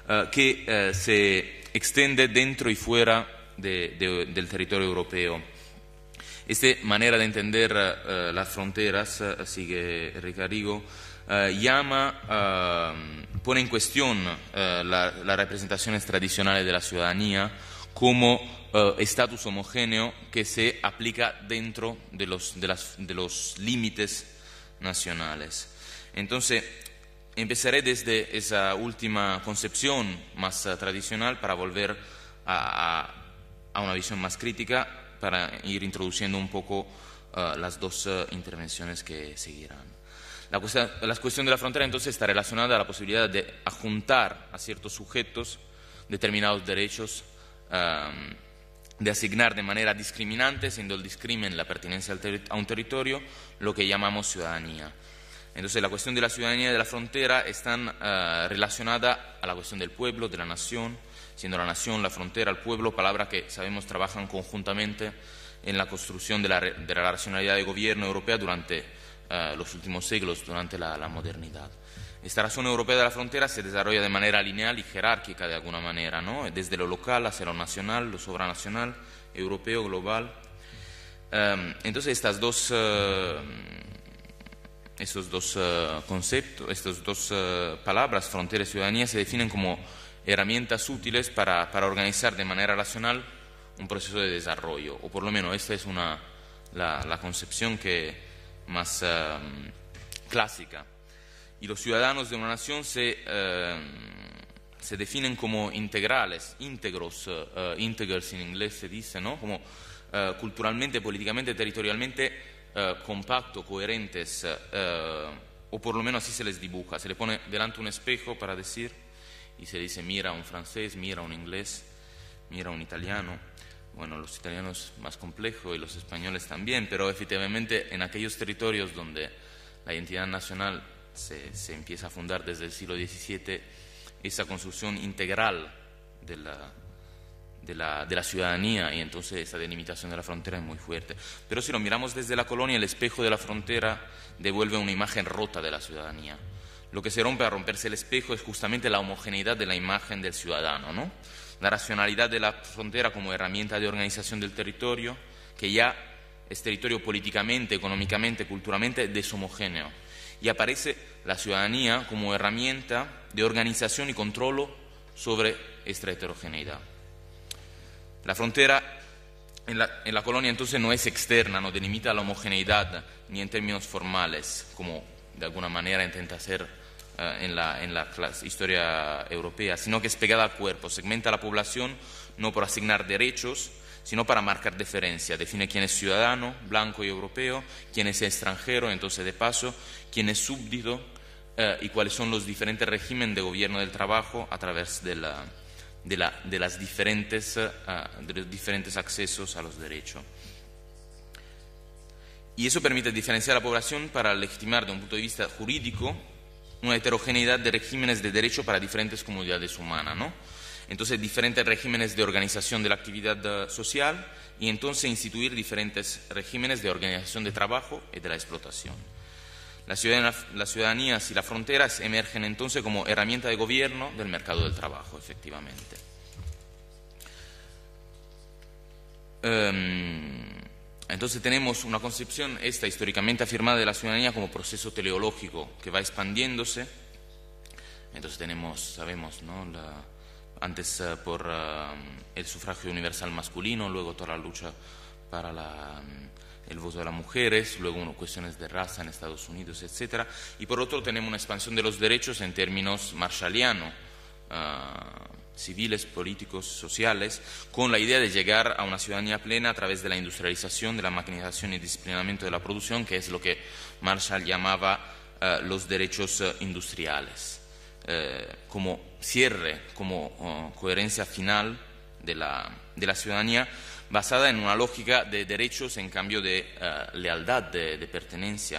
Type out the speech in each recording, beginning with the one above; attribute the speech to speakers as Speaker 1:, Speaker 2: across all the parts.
Speaker 1: que se extiende dentro y fuera del territorio europeo. Esta manera de entender las fronteras, sigue Ricarigo, pone en cuestión las representaciones tradicionales de la ciudadanía como estatus homogéneo que se aplica dentro de los límites nacionales. Entonces, empezaré desde esa última concepción más tradicional para volver a una visión más crítica, para ir introduciendo un poco las dos intervenciones que seguirán. La cuestión de la frontera entonces está relacionada a la posibilidad de adjuntar a ciertos sujetos determinados derechos, de asignar de manera discriminante, siendo el discrimen la pertenencia a un territorio, lo que llamamos ciudadanía. Entonces la cuestión de la ciudadanía y de la frontera están relacionada a la cuestión del pueblo, de la nación, siendo la nación, la frontera, el pueblo, palabras que sabemos trabajan conjuntamente en la construcción de la racionalidad de gobierno europea durante los últimos siglos, durante la modernidad. Esta razón europea de la frontera se desarrolla de manera lineal y jerárquica de alguna manera, ¿no? Desde lo local hacia lo nacional, lo supranacional, europeo, global. Entonces estos dos conceptos, estas dos palabras, frontera y ciudadanía, se definen como herramientas útiles para organizar de manera racional un proceso de desarrollo, o por lo menos esta es la concepción que más clásica. Y los ciudadanos de una nación se definen como integrales, íntegros, integers en inglés se dice, ¿no? Como culturalmente, políticamente, territorialmente compactos, coherentes, o por lo menos así se les dibuja. Se le pone delante un espejo para decir, y se dice, mira un francés, mira un inglés, mira un italiano. Bueno, los italianos más complejos y los españoles también, pero efectivamente en aquellos territorios donde la identidad nacional se empieza a fundar desde el siglo XVII, esa construcción integral de la ciudadanía, y entonces esa delimitación de la frontera es muy fuerte. Pero si lo miramos desde la colonia, el espejo de la frontera devuelve una imagen rota de la ciudadanía. Lo que se rompe al romperse el espejo es justamente la homogeneidad de la imagen del ciudadano, ¿no? La racionalidad de la frontera como herramienta de organización del territorio, que ya es territorio políticamente, económicamente, culturalmente deshomogéneo. Y aparece la ciudadanía como herramienta de organización y control sobre esta heterogeneidad. La frontera en la colonia entonces no es externa, no delimita la homogeneidad ni en términos formales, como de alguna manera intenta hacer en la historia europea, sino que es pegada al cuerpo, segmenta la población no por asignar derechos, sino para marcar diferencia. Define quién es ciudadano, blanco y europeo, quién es extranjero, entonces de paso, quién es súbdito y cuáles son los diferentes regímenes de gobierno del trabajo a través de los diferentes accesos a los derechos. Y eso permite diferenciar a la población para legitimar de un punto de vista jurídico una heterogeneidad de regímenes de derecho para diferentes comunidades humanas, ¿no? Entonces, diferentes regímenes de organización de la actividad social y entonces instituir diferentes regímenes de organización de trabajo y de la explotación. Las ciudadanías y las fronteras emergen entonces como herramienta de gobierno del mercado del trabajo, efectivamente. Entonces tenemos una concepción, esta históricamente afirmada de la ciudadanía como proceso teleológico que va expandiéndose. Entonces sabemos, ¿no? Antes por el sufragio universal masculino, luego toda la lucha para el voto de las mujeres, luego cuestiones de raza en Estados Unidos, etc. Y por otro tenemos una expansión de los derechos en términos marshallianos, civiles, políticos, sociales, con la idea de llegar a una ciudadanía plena a través de la industrialización, de la maquinización y disciplinamiento de la producción, que es lo que Marshall llamaba los derechos industriales, como cierre, como coherencia final de la ciudadanía, basada en una lógica de derechos en cambio de lealtad, de pertenencia.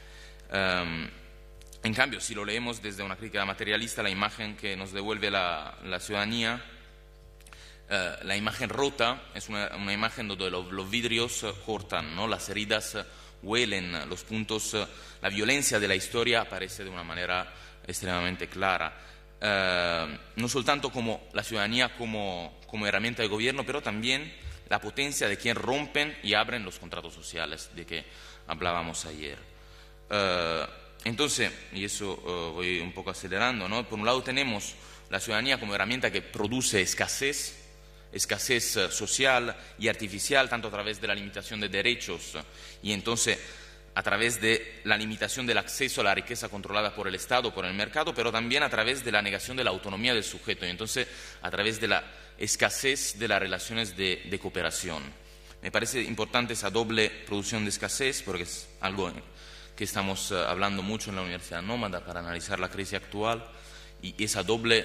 Speaker 1: En cambio, si lo leemos desde una crítica materialista, la imagen que nos devuelve la ciudadanía, la imagen rota, es una imagen donde los vidrios cortan, ¿no? Las heridas huelen, los puntos, la violencia de la historia aparece de una manera extremadamente clara. no soltanto como la ciudadanía como herramienta de gobierno, pero también la potencia de quien rompen y abren los contratos sociales de que hablábamos ayer. Entonces, y eso voy un poco acelerando, ¿no? Por un lado tenemos la ciudadanía como herramienta que produce escasez social y artificial, tanto a través de la limitación de derechos y entonces a través de la limitación del acceso a la riqueza controlada por el Estado, por el mercado, pero también a través de la negación de la autonomía del sujeto y entonces a través de la escasez de las relaciones de cooperación. Me parece importante esa doble producción de escasez porque es algo que estamos hablando mucho en la Universidad Nómada para analizar la crisis actual y esa doble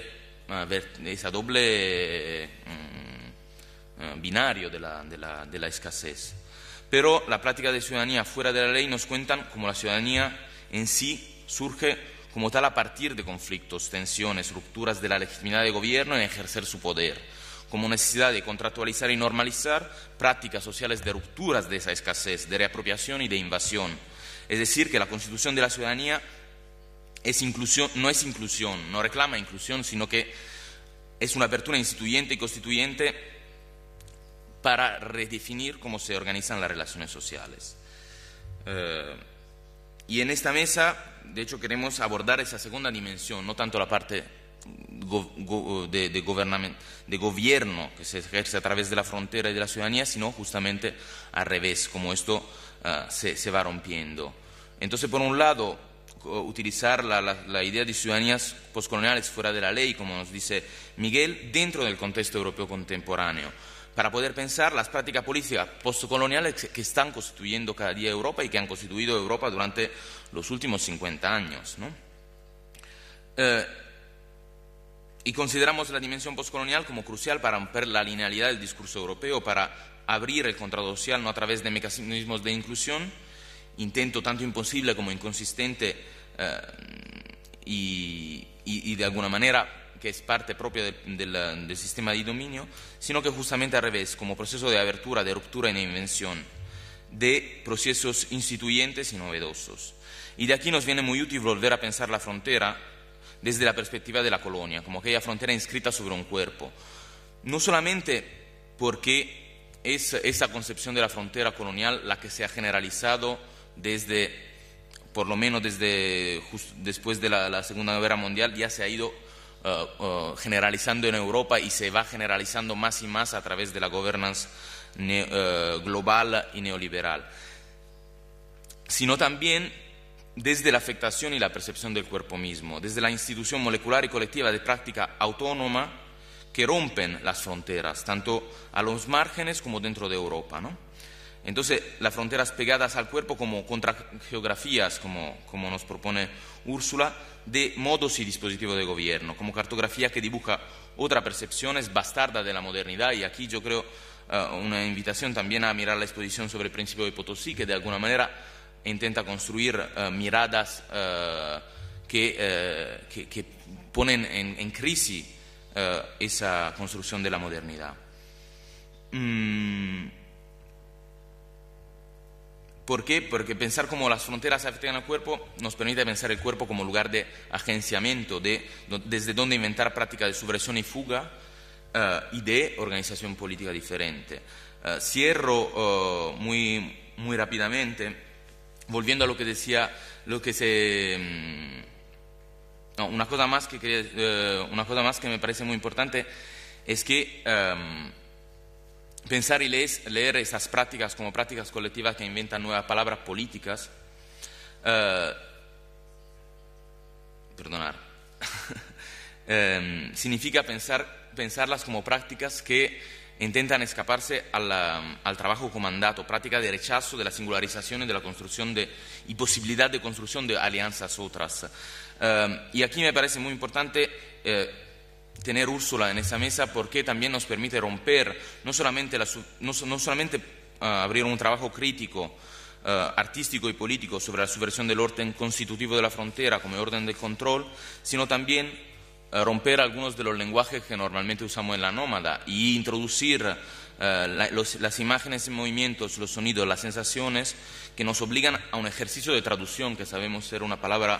Speaker 1: binario de la escasez. Pero la práctica de ciudadanía fuera de la ley nos cuentan cómo la ciudadanía en sí surge como tal a partir de conflictos, tensiones, rupturas de la legitimidad de gobierno en ejercer su poder, como necesidad de contractualizar y normalizar prácticas sociales de rupturas de esa escasez, de reapropiación y de invasión. Es decir, que la constitución de la ciudadanía no es inclusión, no reclama inclusión, sino que es una apertura instituyente y constituyente para redefinir cómo se organizan las relaciones sociales. Y en esta mesa, de hecho, queremos abordar esa segunda dimensión, no tanto la parte de gobierno que se ejerce a través de la frontera y de la ciudadanía, sino justamente al revés, como esto se va rompiendo. Entonces, por un lado, utilizar la idea de ciudadanías postcoloniales fuera de la ley, como nos dice Miguel, dentro del contexto europeo contemporáneo, para poder pensar las prácticas políticas postcoloniales que están constituyendo cada día Europa y que han constituido Europa durante los últimos 50 años, ¿no? Y consideramos la dimensión postcolonial como crucial para romper la linealidad del discurso europeo, para abrir el contrato social no a través de mecanismos de inclusión, intento tanto imposible como inconsistente y de alguna manera que es parte propia del sistema de dominio, sino que justamente al revés, como proceso de abertura, de ruptura y de invención, de procesos instituyentes y novedosos. Y de aquí nos viene muy útil volver a pensar la frontera desde la perspectiva de la colonia, como aquella frontera inscrita sobre un cuerpo. No solamente porque es esa concepción de la frontera colonial la que se ha generalizado por lo menos después de la Segunda Guerra Mundial, ya se ha ido generalizando en Europa y se va generalizando más y más a través de la gobernanza global y neoliberal, sino también desde la afectación y la percepción del cuerpo mismo, desde la institución molecular y colectiva de práctica autónoma que rompen las fronteras, tanto a los márgenes como dentro de Europa, ¿no? Entonces, las fronteras pegadas al cuerpo como contrageografías, como nos propone Úrsula, de modos y dispositivos de gobierno, como cartografía que dibuja otra percepción es bastarda de la modernidad. Y aquí yo creo una invitación también a mirar la exposición sobre el principio de Potosí, que de alguna manera intenta construir miradas que ponen en crisis esa construcción de la modernidad. ¿Por qué? Porque pensar cómo las fronteras afectan al cuerpo nos permite pensar el cuerpo como lugar de agenciamiento, desde donde inventar prácticas de subversión y fuga y de organización política diferente. Cierro muy rápidamente, volviendo a lo que decía, una cosa más que me parece muy importante es que pensar y leer esas prácticas como prácticas colectivas que inventan nuevas palabras políticas, significa pensarlas como prácticas que intentan escaparse al trabajo comandado, práctica de rechazo de la singularización y de la construcción y posibilidad de construcción de alianzas otras. Y aquí me parece muy importante tener Úrsula en esa mesa porque también nos permite romper no solamente abrir un trabajo crítico, artístico y político sobre la subversión del orden constitutivo de la frontera como orden de control, sino también romper algunos de los lenguajes que normalmente usamos en la nómada y introducir las imágenes en movimientos, los sonidos, las sensaciones que nos obligan a un ejercicio de traducción, que sabemos ser una palabra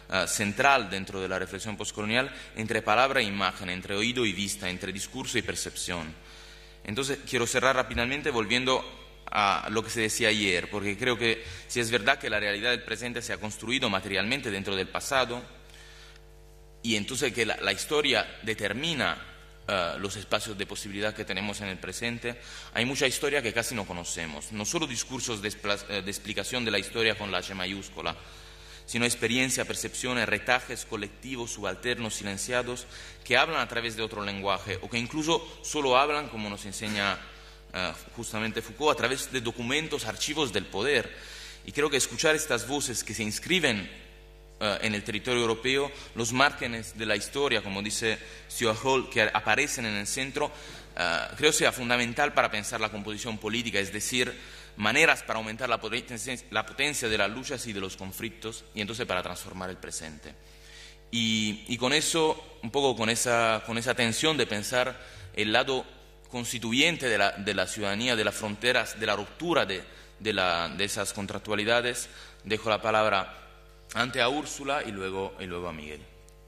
Speaker 1: central dentro de la reflexión postcolonial entre palabra e imagen, entre oído y vista, entre discurso y percepción. Entonces, quiero cerrar rápidamente volviendo a lo que se decía ayer, porque creo que si es verdad que la realidad del presente se ha construido materialmente dentro del pasado, y entonces que la historia determina los espacios de posibilidad que tenemos en el presente, hay mucha historia que casi no conocemos. No solo discursos de explicación de la historia con la H mayúscula, sino experiencia, percepciones, retajes colectivos, subalternos, silenciados, que hablan a través de otro lenguaje o que incluso solo hablan, como nos enseña justamente Foucault, a través de documentos, archivos del poder. Y creo que escuchar estas voces que se inscriben en el territorio europeo, los márgenes de la historia, como dice Stuart Hall, que aparecen en el centro, creo sea fundamental para pensar la composición política, es decir, maneras para aumentar la potencia de las luchas y de los conflictos, y entonces para transformar el presente. Y con eso, un poco con esa tensión de pensar el lado constituyente de la ciudadanía, de las fronteras, de la ruptura de esas contractualidades, dejo la palabra antes a Úrsula y luego a Miguel.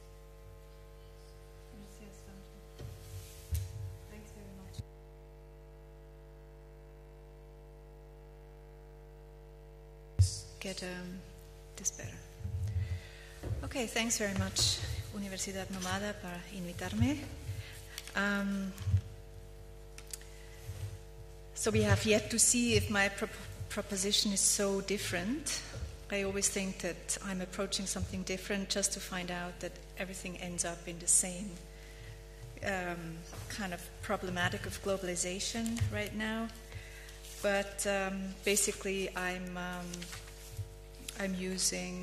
Speaker 2: Get this better. Okay, thanks very much, Universidad Nomada, para invitarme. So we have yet to see if my proposition is so different. I always think that I'm approaching something different just to find out that everything ends up in the same kind of problematic of globalization right now. But basically, I'm using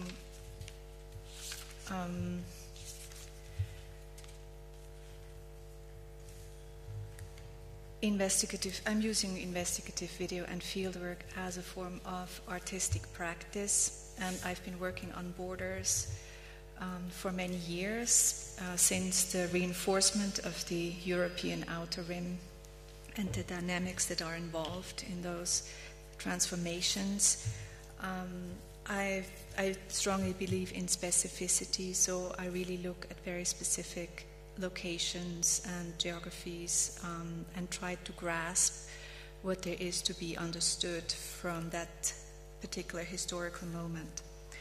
Speaker 2: investigative video and fieldwork as a form of artistic practice, and I've been working on borders for many years, since the reinforcement of the European outer rim and the dynamics that are involved in those transformations. I strongly believe in specificity, so I really look at very specific locations and geographies and try to grasp what there is to be understood from that particular historical moment.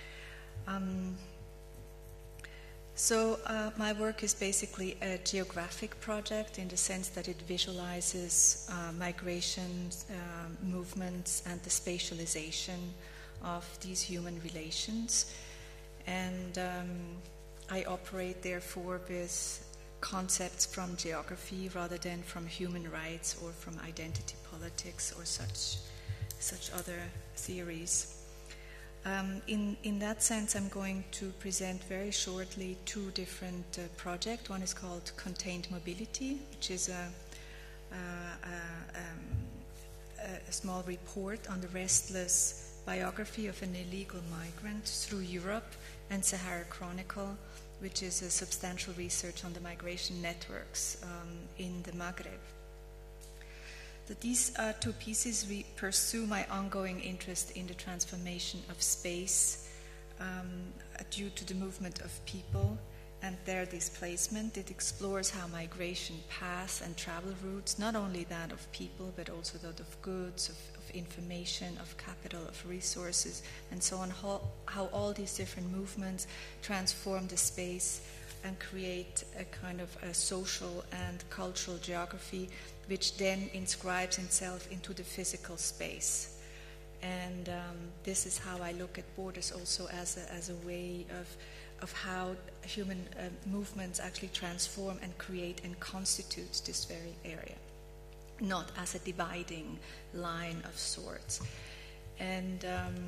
Speaker 2: So my work is basically a geographic project in the sense that it visualizes migration, movements, and the spatialization of these human relations. And I operate, therefore, with concepts from geography rather than from human rights or from identity politics or such other theories. In that sense, I'm going to present very shortly two different projects. One is called Contained Mobility, which is a small report on the restless biography of an illegal migrant through Europe, and Sahara Chronicle, which is a substantial research on the migration networks in the Maghreb. So these two pieces pursue my ongoing interest in the transformation of space due to the movement of people and their displacement. It explores how migration paths and travel routes, not only that of people, but also that of goods, of information, of capital, of resources, and so on, how all these different movements transform the space and create a kind of a social and cultural geography which then inscribes itself into the physical space. And this is how I look at borders also as a way of how human movements actually transform and create and constitute this very area, not as a dividing line of sorts. And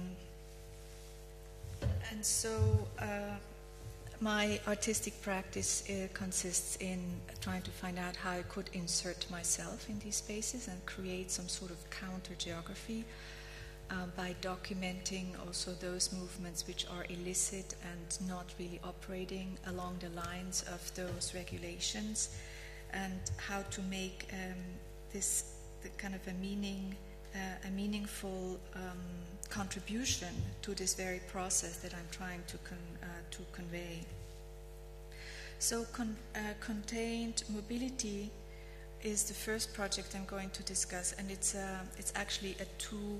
Speaker 2: so my artistic practice consists in trying to find out how I could insert myself in these spaces and create some sort of counter-geography by documenting also those movements which are illicit and not really operating along the lines of those regulations, and how to make the kind of a meaning a meaningful contribution to this very process that I'm trying to convey. So contained mobility is the first project I'm going to discuss, and it's actually a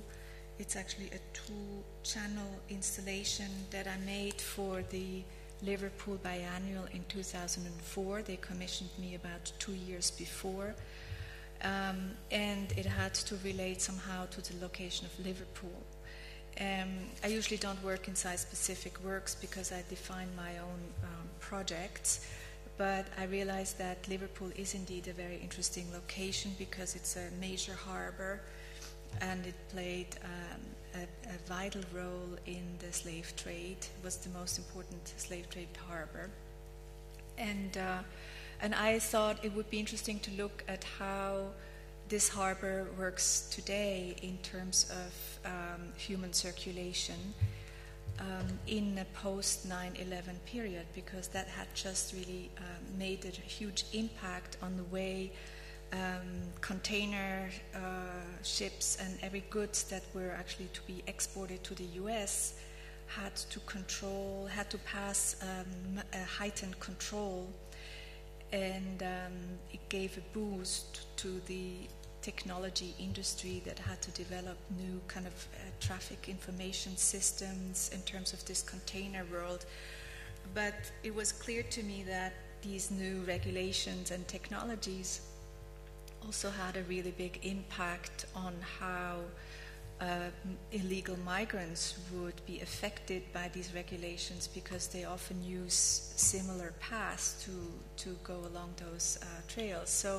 Speaker 2: two-channel installation that I made for the Liverpool Biennial in 2004. They commissioned me about 2 years before, and it had to relate somehow to the location of Liverpool. I usually don't work inside specific works because I define my own projects, but I realized that Liverpool is indeed a very interesting location because it's a major harbor, and it played a vital role in the slave trade. It was the most important slave trade harbor. And I thought it would be interesting to look at how this harbor works today in terms of human circulation in a post 9/11 period, because that had just really made a huge impact on the way container ships and every goods that were actually to be exported to the US had to pass a heightened control, and it gave a boost to the technology industry that had to develop new kind of traffic information systems in terms of this container world. But it was clear to me that these new regulations and technologies also had a really big impact on how illegal migrants would be affected by these regulations, because they often use similar paths to go along those trails. So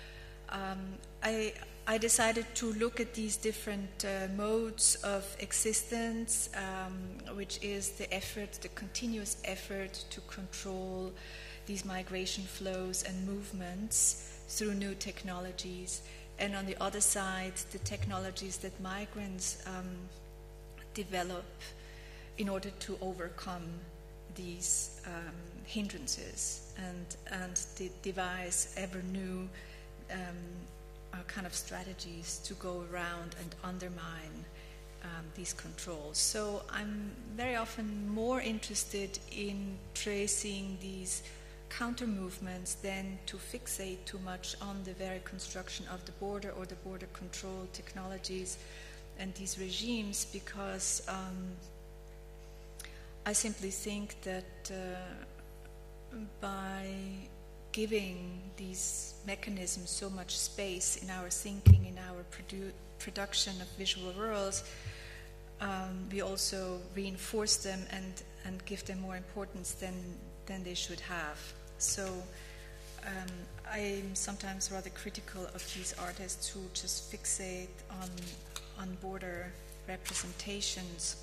Speaker 2: I decided to look at these different modes of existence, which is the continuous effort to control these migration flows and movements through new technologies, and on the other side, the technologies that migrants develop in order to overcome these hindrances and devise ever new kind of strategies to go around and undermine these controls. So I'm very often more interested in tracing these counter movements than to fixate too much on the very construction of the border or the border control technologies and these regimes, because I simply think that by giving these mechanisms so much space in our thinking, in our production of visual worlds, we also reinforce them and give them more importance than they should have. So I'm sometimes rather critical of these artists who just fixate on border representations.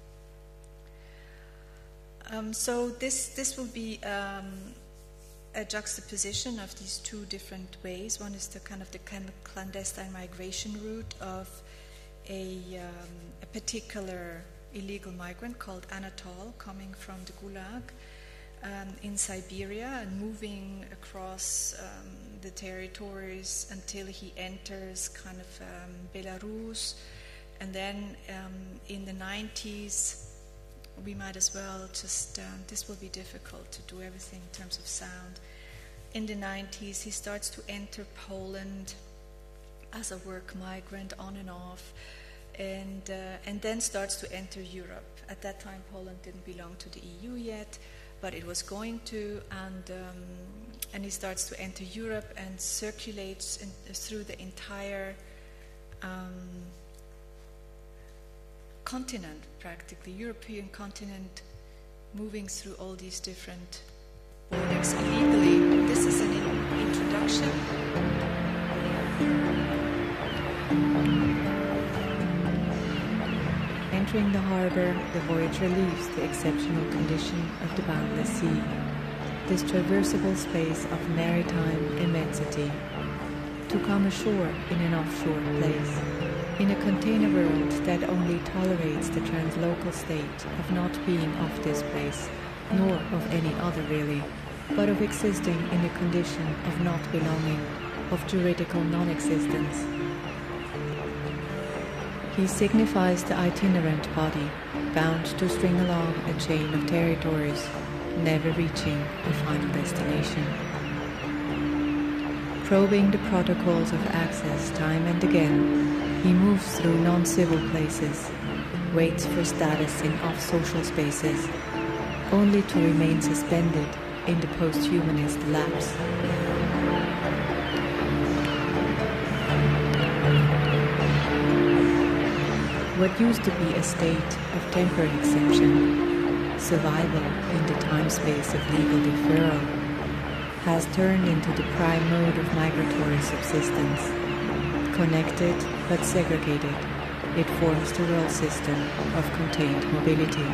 Speaker 2: So this will be a juxtaposition of these two different ways. One is the kind of clandestine migration route of a particular illegal migrant called Anatol, coming from the Gulag in Siberia and moving across the territories until he enters kind of Belarus. And then in the 90s, we might as well just, this will be difficult to do everything in terms of sound. In the 90s, he starts to enter Poland as a work migrant on and off, and then starts to enter Europe. At that time, Poland didn't belong to the EU yet, but it was going to, and he starts to enter Europe and circulates through the entire continent, practically, European continent, moving through all these different borders illegally. This is an introduction.
Speaker 3: Entering the harbour, the voyager leaves the exceptional condition of the boundless sea, this traversable space of maritime immensity, to come ashore in an offshore place, in a container world that only tolerates the translocal state of not being of this place, nor of any other really, but of existing in the condition of not belonging, of juridical non-existence. He signifies the itinerant body, bound to string along a chain of territories, never reaching a final destination. Probing the protocols of access time and again, he moves through non-civil places, waits for status in off-social spaces, only to remain suspended in the post-humanist lapse. What used to be a state of temporary exception, survival in the time-space of legal deferral, has turned into the prime mode of migratory subsistence. Connected but segregated, it forms the world system of contained mobility.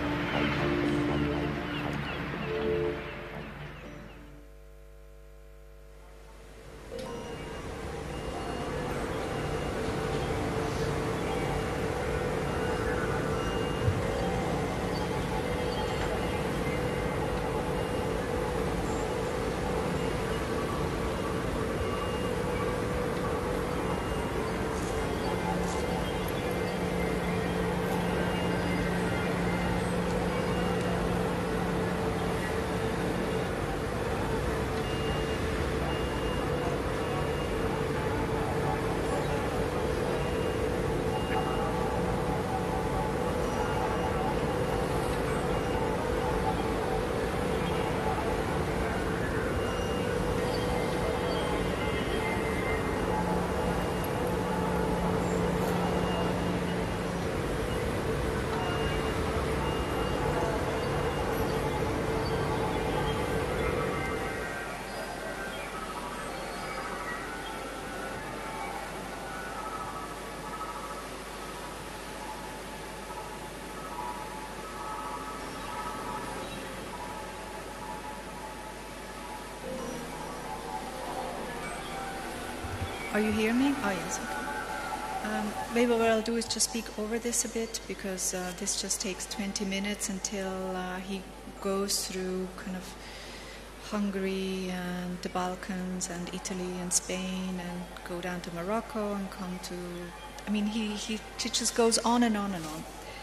Speaker 2: Are you hearing me? Oh, yes, okay. Maybe what I'll do is just speak over this a bit, because this just takes 20 minutes until he goes through kind of Hungary and the Balkans and Italy and Spain and go down to Morocco and come to... I mean, he just goes on and on and on.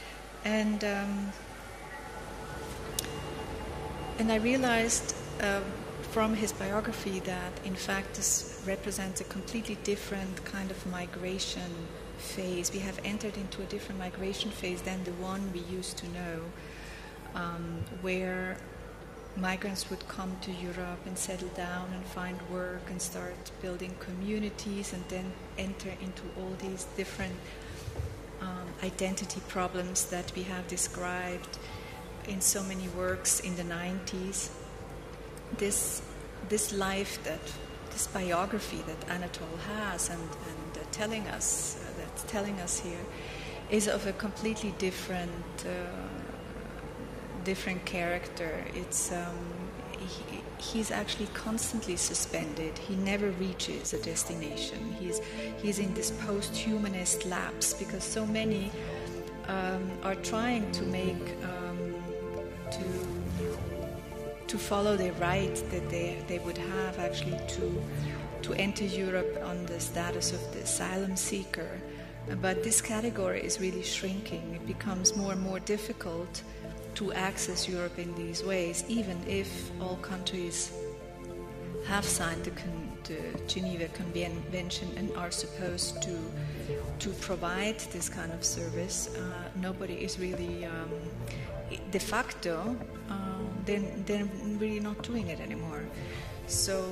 Speaker 2: And I realized from his biography that, in fact, this represents a completely different kind of migration phase. We have entered into a different migration phase than the one we used to know, where migrants would come to Europe and settle down and find work and start building communities and then enter into all these different identity problems that we have described in so many works in the 90s. This life, this biography that Anatol has and telling us here is of a completely different character. It's he's actually constantly suspended. He never reaches a destination. He's in this post-humanist lapse, because so many are trying to make to follow the right that they would have actually to enter Europe on the status of the asylum seeker. But this category is really shrinking. It becomes more and more difficult to access Europe in these ways, even if all countries have signed the Geneva Convention and are supposed to provide this kind of service. Nobody is really de facto. They're really not doing it anymore. So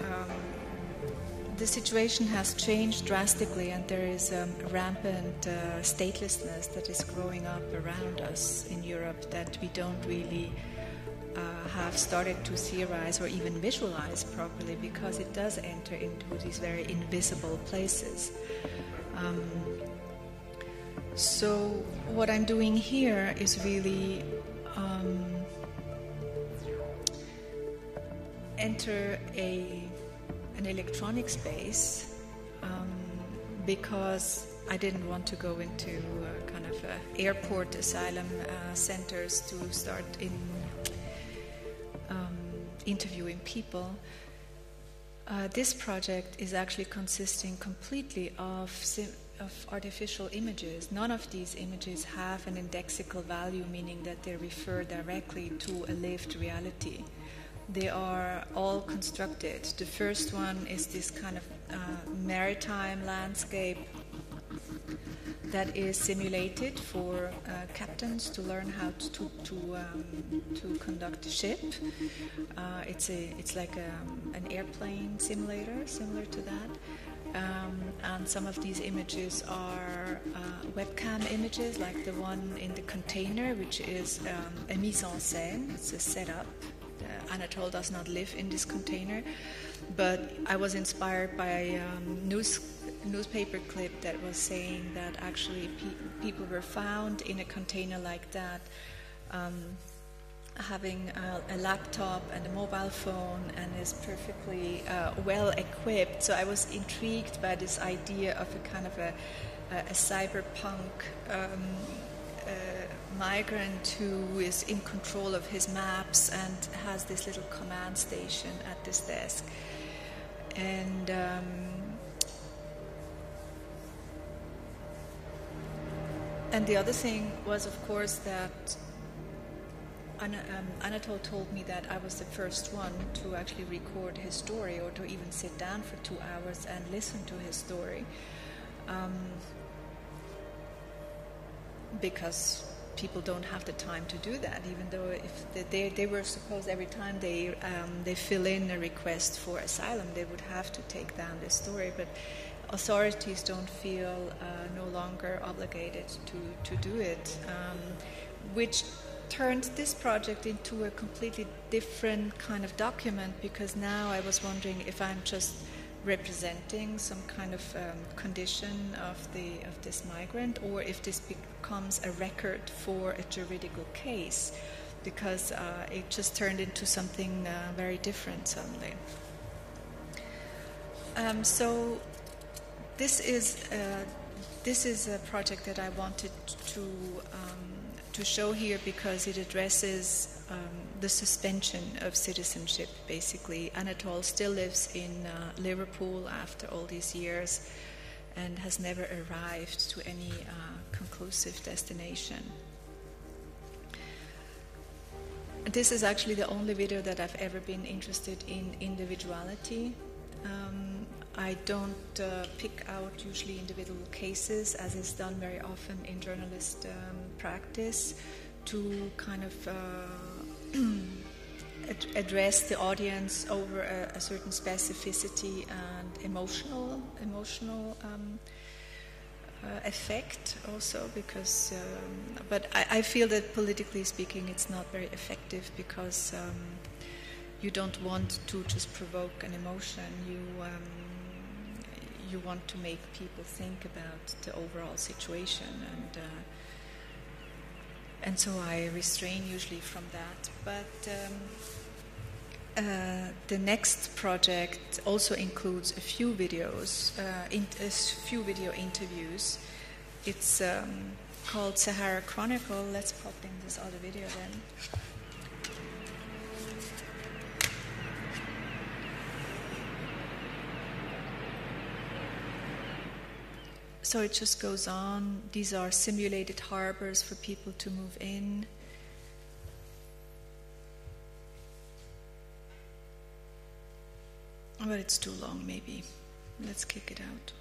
Speaker 2: the situation has changed drastically, and there is rampant statelessness that is growing up around us in Europe that we don't really have started to theorize or even visualize properly, because it does enter into these very invisible places. So what I'm doing here is really enter an electronic space, because I didn't want to go into kind of airport asylum centers to start interviewing people. This project is actually consisting completely of of artificial images. None of these images have an indexical value, meaning that they refer directly to a lived reality. They are all constructed. The first one is this kind of maritime landscape that is simulated for captains to learn how to conduct a ship. It's like an airplane simulator, similar to that. And some of these images are webcam images, like the one in the container, which is a mise en scène. It's a setup. Anatole does not live in this container, but I was inspired by a newspaper clip that was saying that actually people were found in a container like that, having a laptop and a mobile phone, and is perfectly well equipped. So I was intrigued by this idea of a kind of a cyberpunk migrant who is in control of his maps and has this little command station at this desk. And the other thing was, of course, that Anatole told me that I was the first one to actually record his story, or to even sit down for 2 hours and listen to his story, because people don't have the time to do that. Even though if they were supposed every time they fill in a request for asylum, they would have to take down this story, but authorities don't feel no longer obligated to do it, which turned this project into a completely different kind of document, because now I was wondering if I'm just representing some kind of condition of this migrant, or if this becomes a record for a juridical case, because it just turned into something very different suddenly. So this is a project that I wanted to show here, because it addresses the suspension of citizenship, basically. Anatole still lives in Liverpool after all these years and has never arrived to any conclusive destination. This is actually the only video that I've ever been interested in individuality. I don't pick out usually individual cases, as is done very often in journalist practice, to kind of address the audience over a certain specificity and emotional effect also, because but I feel that politically speaking it's not very effective, because you don't want to just provoke an emotion. You want to make people think about the overall situation, and so I restrain usually from that. But the next project also includes a few videos, a few video interviews. It's called Sahara Chronicle. Let's pop in this other video then. So it just goes on. These are simulated harbors for people to move in. But it's too long, maybe. Let's kick it out.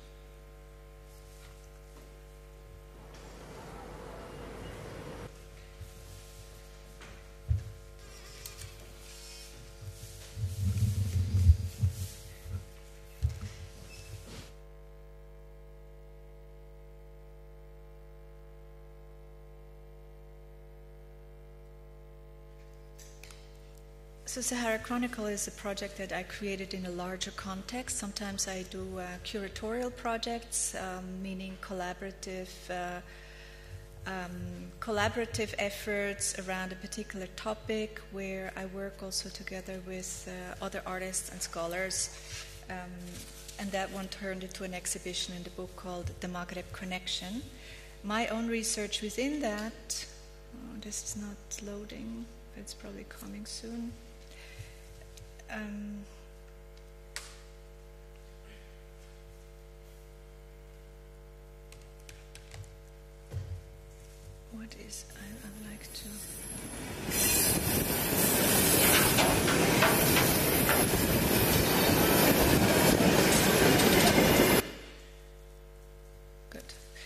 Speaker 2: So Sahara Chronicle is a project that I created in a larger context. Sometimes I do curatorial projects, meaning collaborative efforts around a particular topic, where I work also together with other artists and scholars. And that one turned into an exhibition in the book called The Maghreb Connection. My own research within that, this is not loading, but it's probably coming soon. what is, I would like to... Good.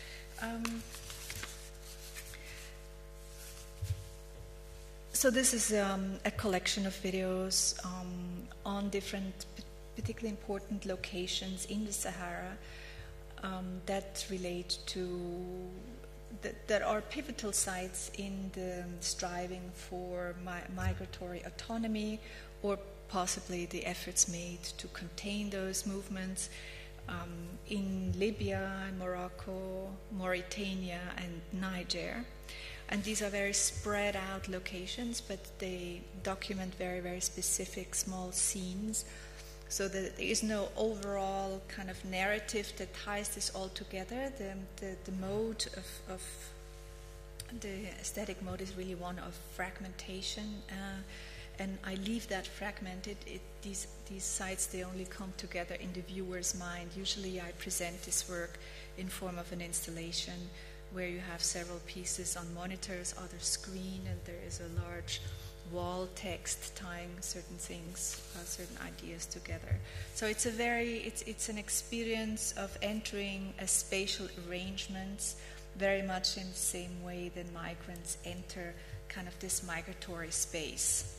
Speaker 2: So this is a collection of videos on different, particularly important locations in the Sahara that relate to, that are pivotal sites in the striving for migratory autonomy, or possibly the efforts made to contain those movements in Libya, Morocco, Mauritania, and Niger. And these are very spread out locations, but they document very, very specific small scenes, so that there is no overall kind of narrative that ties this all together. The mode of the aesthetic mode is really one of fragmentation, and I leave that fragmented. These sites, they only come together in the viewer's mind. Usually I present this work in form of an installation where you have several pieces on monitors, other screen, and there is a large wall text tying certain things, certain ideas together. So it's it's an experience of entering a spatial arrangements, very much in the same way that migrants enter kind of this migratory space.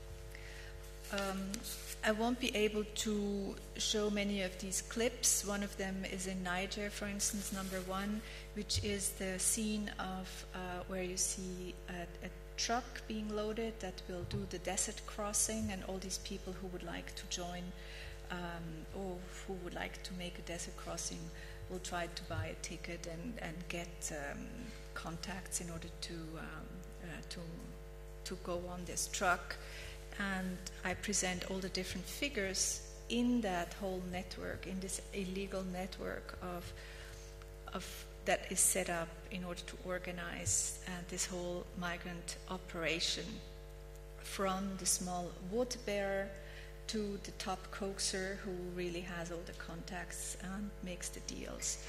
Speaker 2: I won't be able to show many of these clips. One of them is in Niger, for instance, number 1, which is the scene of where you see a truck being loaded that will do the desert crossing, and all these people who would like to join or who would like to make a desert crossing will try to buy a ticket and get contacts in order to go on this truck. And I present all the different figures in that whole network, in this illegal network of that is set up in order to organize this whole migrant operation, from the small water bearer to the top coaxer who really has all the contacts and makes the deals.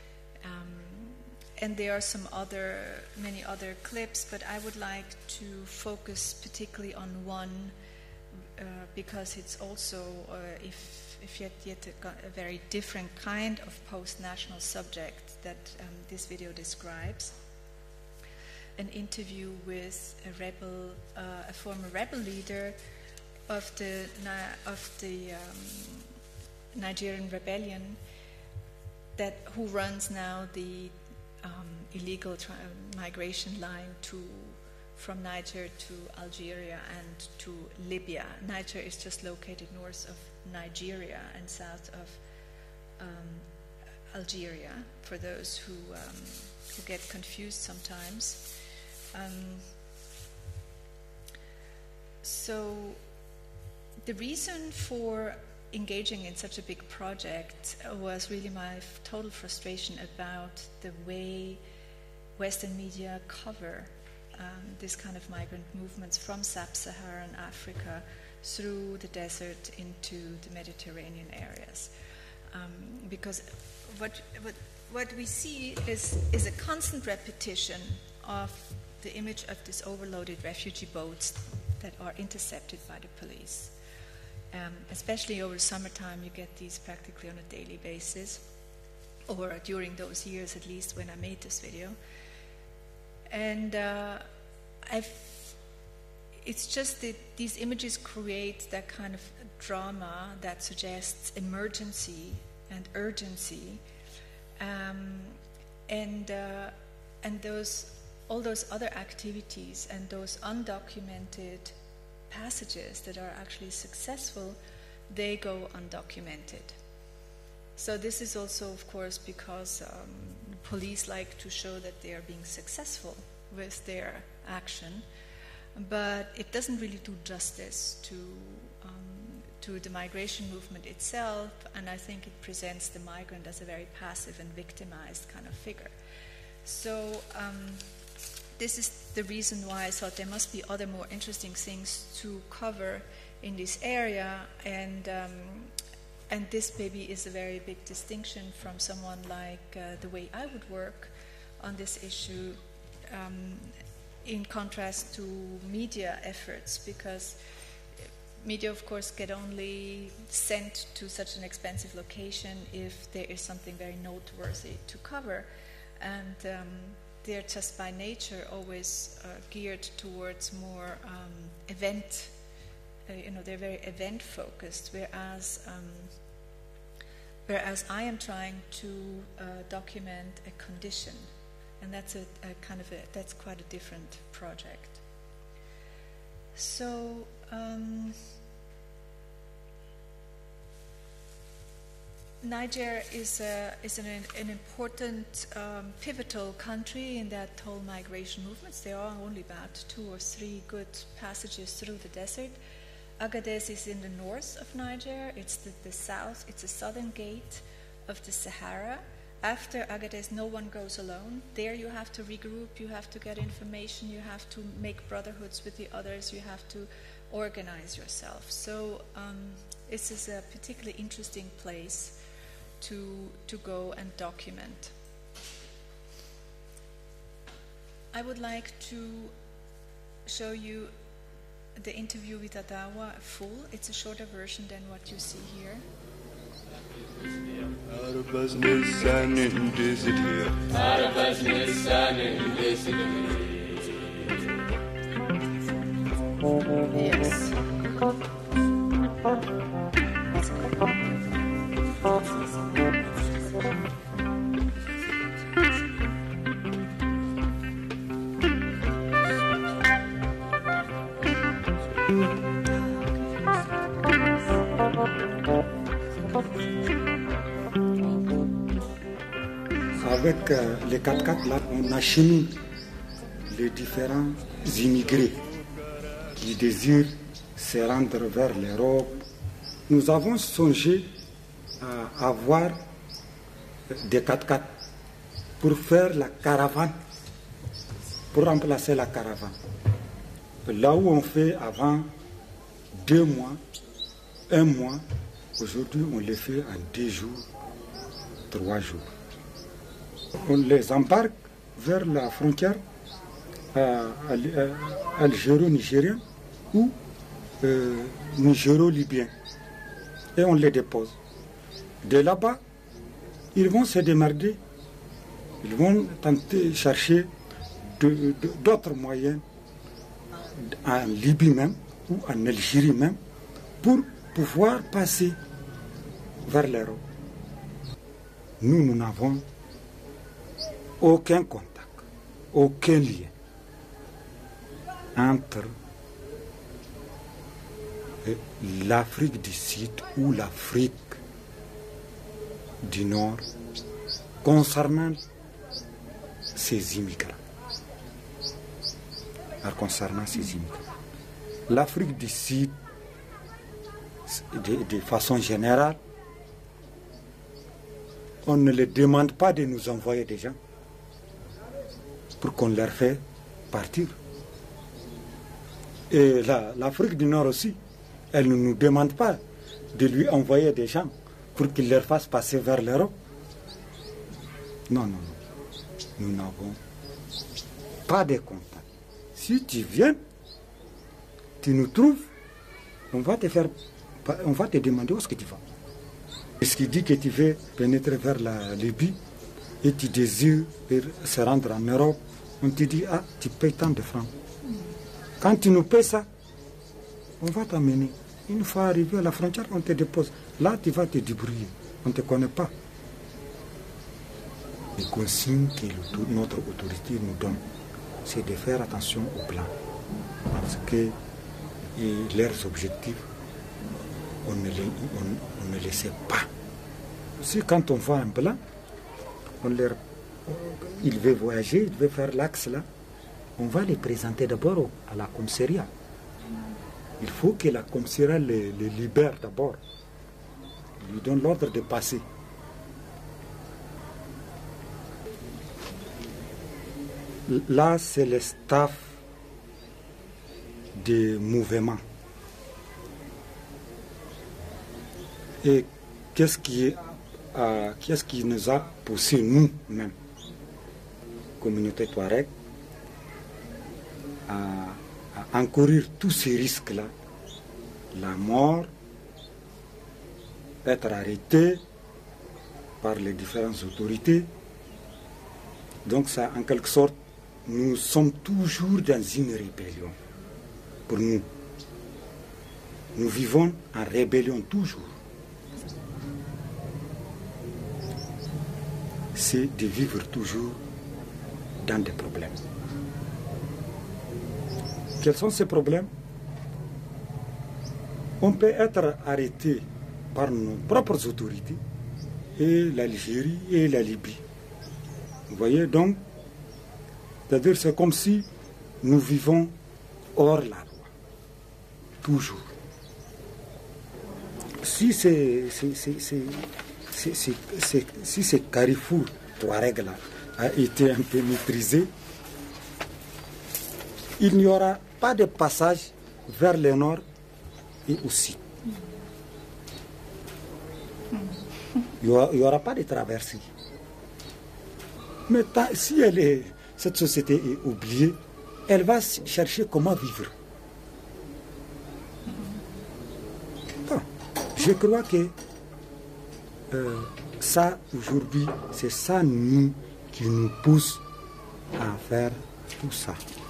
Speaker 2: And there are many other clips, but I would like to focus particularly on one because it's also, if yet a very different kind of post-national subject that this video describes. An interview with a former rebel leader of the Nigerian rebellion, who runs now the illegal migration line from Niger to Algeria and to Libya. Niger is just located north of Nigeria and south of Algeria, for those who get confused sometimes. So the reason for engaging in such a big project was really my total frustration about the way Western media cover this kind of migrant movements from sub-Saharan Africa through the desert into the Mediterranean areas. Because what we see is a constant repetition of the image of these overloaded refugee boats that are intercepted by the police. Especially over summertime, you get these practically on a daily basis, or during those years at least when I made this video. And it's just that these images create that kind of drama that suggests emergency and urgency, and all those other activities and those undocumented passages that are actually successful, they go undocumented. So this is also, of course, because police like to show that they are being successful with their action, but it doesn't really do justice to the migration movement itself, and I think it presents the migrant as a very passive and victimized kind of figure. So this is the reason why I thought there must be other more interesting things to cover in this area, and this maybe is a very big distinction from someone like the way I would work on this issue, in contrast to media efforts, because media, of course, get only sent to such an expensive location if there is something very noteworthy to cover, and they're just by nature always geared towards more event. They're very event focused, whereas I am trying to document a condition, and that's that's quite a different project. So Niger is an important pivotal country in that whole migration movements. There are only about 2 or 3 good passages through the desert. Agadez is in the north of Niger. It's the south. It's the southern gate of the Sahara. After Agadez, no one goes alone. There you have to regroup, you have to get information, you have to make brotherhoods with the others, you have to organize yourself. So this is a particularly interesting place to go and document. I would like to show you the interview with Adawa full. It's a shorter version than what you see here. Yes.
Speaker 4: Avec les 4x4 là, on achemine les différents immigrés qui désirent se rendre vers l'Europe. Nous avons songé à avoir des 4x4 pour faire la caravane, pour remplacer la caravane. Là où on fait avant 2 mois, 1 mois, aujourd'hui on le fait en 2 jours, 3 jours. On les embarque vers la frontière algéro-nigérienne ou nigéro-libyen et on les dépose. De là-bas, ils vont se démerder, ils vont tenter de chercher d'autres moyens en Libye même ou en Algérie même pour pouvoir passer vers l'Europe. Nous n'avons aucun contact, aucun lien entre l'Afrique du Sud ou l'Afrique du Nord concernant ces immigrants. L'Afrique du Sud, de façon générale, on ne les demande pas de nous envoyer des gens pour qu'on leur fait partir. Et l'Afrique du Nord aussi, elle ne nous demande pas de lui envoyer des gens pour qu'il leur fasse passer vers l'Europe. Non, nous n'avons pas de contact. Si tu viens, tu nous trouves, on va te demander où est-ce que tu vas. Est-ce qu'il dit que tu veux pénétrer vers la Libye et tu désires se rendre en Europe, on te dit, ah, tu payes tant de francs. Quand tu nous payes ça, on va t'amener. Une fois arrivé à la frontière, on te dépose. Là, tu vas te débrouiller. On ne te connaît pas. Les consignes que notre autorité nous donne, c'est de faire attention au plan. Parce que leurs objectifs, on ne les sait pas. Si quand on voit un plan, il veut voyager, il veut faire l'axe là, on va les présenter d'abord à la commissariat. Il faut que la commissariat les libère d'abord. Il lui donne l'ordre de passer. Là, c'est le staff de mouvement. Et qu'est-ce qui nous a poussé, nous-mêmes, communauté Touareg, à encourir tous ces risques-là, la mort, être arrêté par les différentes autorités. Donc ça, en quelque sorte, nous sommes toujours dans une rébellion. Pour nous, nous vivons en rébellion toujours. C'est de vivre toujours dans des problèmes. Quels sont ces problèmes? On peut être arrêté par nos propres autorités, et l'Algérie et la Libye. Vous voyez donc, c'est-à-dire c'est comme si nous vivons hors la loi, toujours. Si ce carrefour Touareg-là a été un peu maîtrisé, il n'y aura pas de passage vers le nord et au sud. Il n'y aura pas de traversée. Mais si cette société est oubliée, elle va chercher comment vivre. Bon, je crois que ça, aujourd'hui, c'est ça qui nous pousse à faire tout ça.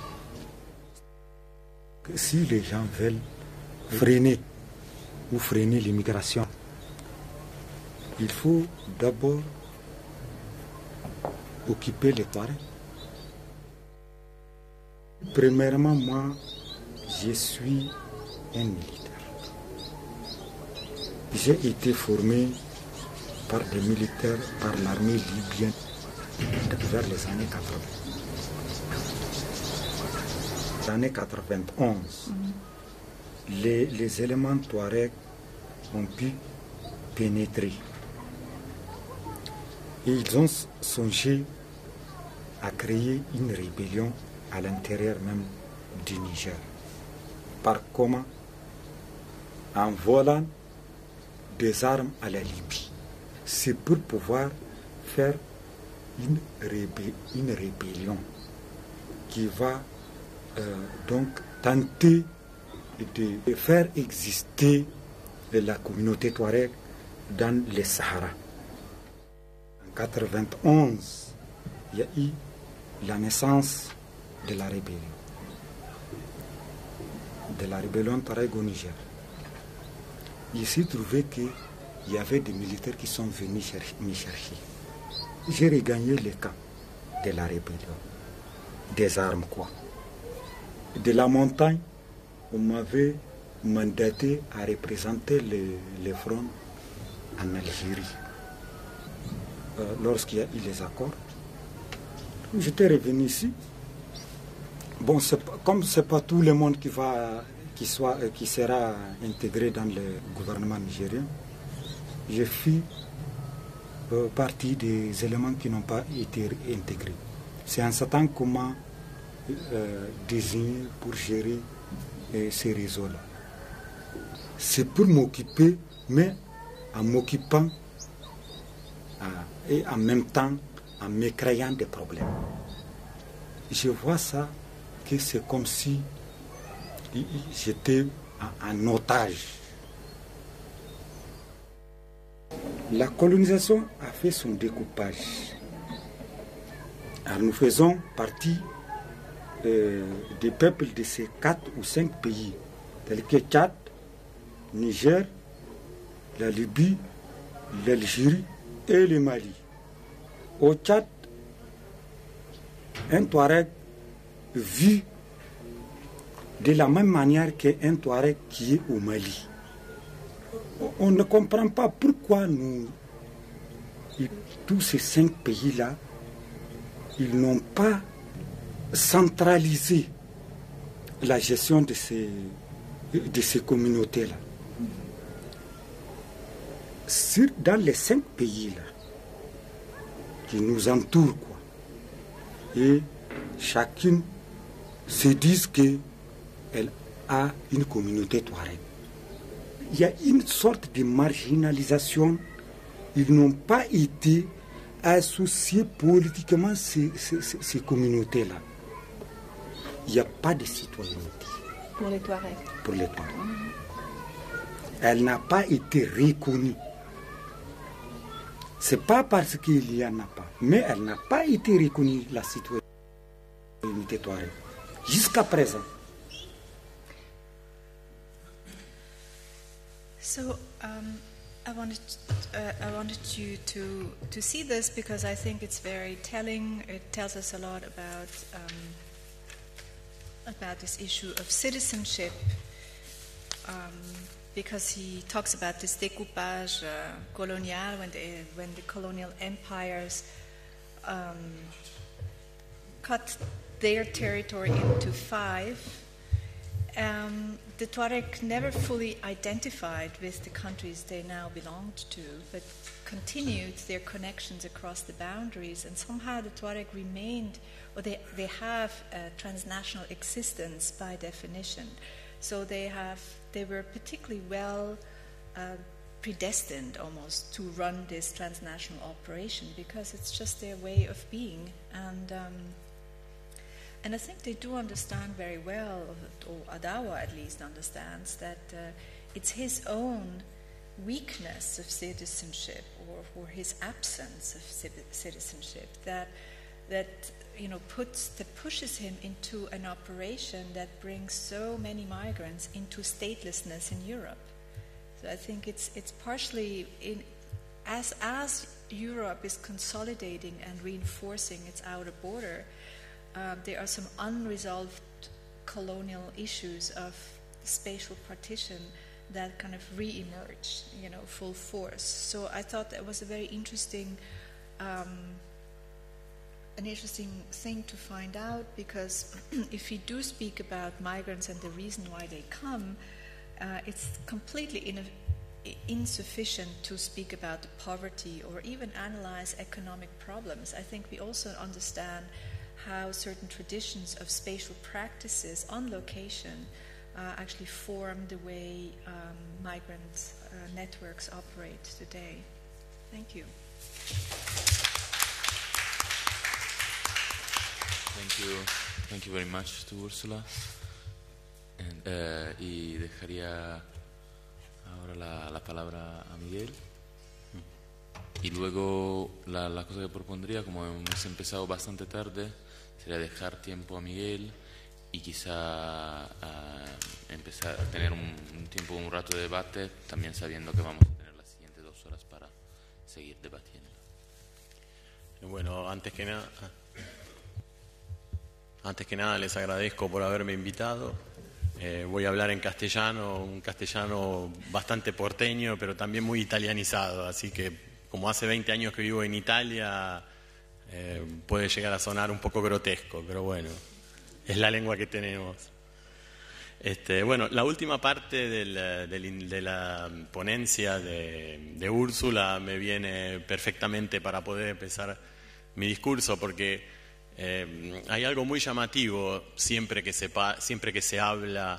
Speaker 4: Que si les gens veulent freiner l'immigration, il faut d'abord occuper les Touaregs. Premièrement, moi, je suis un militaire. J'ai été formé par des militaires, par l'armée libyenne vers les années 80. Les années 91, les éléments Touaregs ont pu pénétrer. Et ils ont songé à créer une rébellion à l'intérieur même du Niger. Par comment? En volant des armes à la Libye. C'est pour pouvoir faire une rébellion qui va donc tenter de faire exister la communauté Touareg dans le Sahara. En 1991, il y a eu la naissance de la rébellion Touareg au Niger. Il s'est trouvé qu'il y avait des militaires qui sont venus me chercher. J'ai regagné le camp de la rébellion, des armes quoi. De la montagne, on m'avait mandaté à représenter les fronts en Algérie. Lorsqu'il y a eu les accords, j'étais revenu ici. Bon, comme ce n'est pas tout le monde qui sera intégré dans le gouvernement nigérien, je fis partie des éléments qui n'ont pas été intégrés. C'est en Satan comment désigner pour gérer ces réseaux-là. C'est pour m'occuper, mais en m'occupant et en même temps en me créant des problèmes. Je vois ça que c'est comme si j'étais en otage. La colonisation a fait son découpage. Alors nous faisons partie des peuples de ces 4 ou 5 pays, tels que Tchad, Niger, la Libye, l'Algérie et le Mali. Au Tchad, un Touareg vit de la même manière qu'un Touareg qui est au Mali. On ne comprend pas pourquoi tous ces 5 pays-là, ils n'ont pas centralisé la gestion de ces communautés-là. Dans les 5 pays-là qui nous entourent, quoi, et chacune se dit qu'elle a une communauté Touareg. Il y a une sorte de marginalisation. Ils n'ont pas été associés politiquement ces communautés-là. il n'y a pas de citoyenneté.
Speaker 3: Pour les Touaregs.
Speaker 4: Pour les Touaregs. Elle n'a pas été reconnue. Ce n'est pas parce qu'il n'y en a pas, mais elle n'a pas été reconnue, la citoyenneté Touareg, jusqu'à présent.
Speaker 2: So I wanted you to see this because I think it's very telling. It tells us a lot about this issue of citizenship, because he talks about this découpage colonial when the colonial empires cut their territory into five. The Tuareg never fully identified with the countries they now belonged to, but continued their connections across the boundaries, and somehow the Tuareg remained, or they have a transnational existence by definition. So they were particularly well predestined almost to run this transnational operation because it's just their way of being. And I think they do understand very well, or Adawa at least understands, that it's his own weakness of citizenship or his absence of citizenship that pushes him into an operation that brings so many migrants into statelessness in Europe. So I think it's partially as Europe is consolidating and reinforcing its outer border. There are some unresolved colonial issues of spatial partition that kind of re-emerge, full force. So I thought that was a very interesting, an interesting thing to find out, because if we do speak about migrants and the reason why they come, it's completely insufficient to speak about the poverty or even analyze economic problems. I think we also understand how certain traditions of spatial practices on location actually form the way migrant networks operate today. Thank you.
Speaker 1: Thank you very much to Ursula. Y dejaría ahora la palabra a Miguel. Y luego la cosa que propondría, como hemos empezado bastante tarde, sería dejar tiempo a Miguel y quizá empezar a tener un rato de debate, también sabiendo que vamos a tener las siguientes 2 horas para seguir debatiendo.
Speaker 5: Bueno, antes que nada les agradezco por haberme invitado. Voy a hablar en castellano, un castellano bastante porteño, pero también muy italianizado, así que como hace 20 años que vivo en Italia, puede llegar a sonar un poco grotesco, pero bueno, es la lengua que tenemos. Bueno, la última parte de la ponencia de Úrsula me viene perfectamente para poder empezar mi discurso, porque hay algo muy llamativo siempre que se habla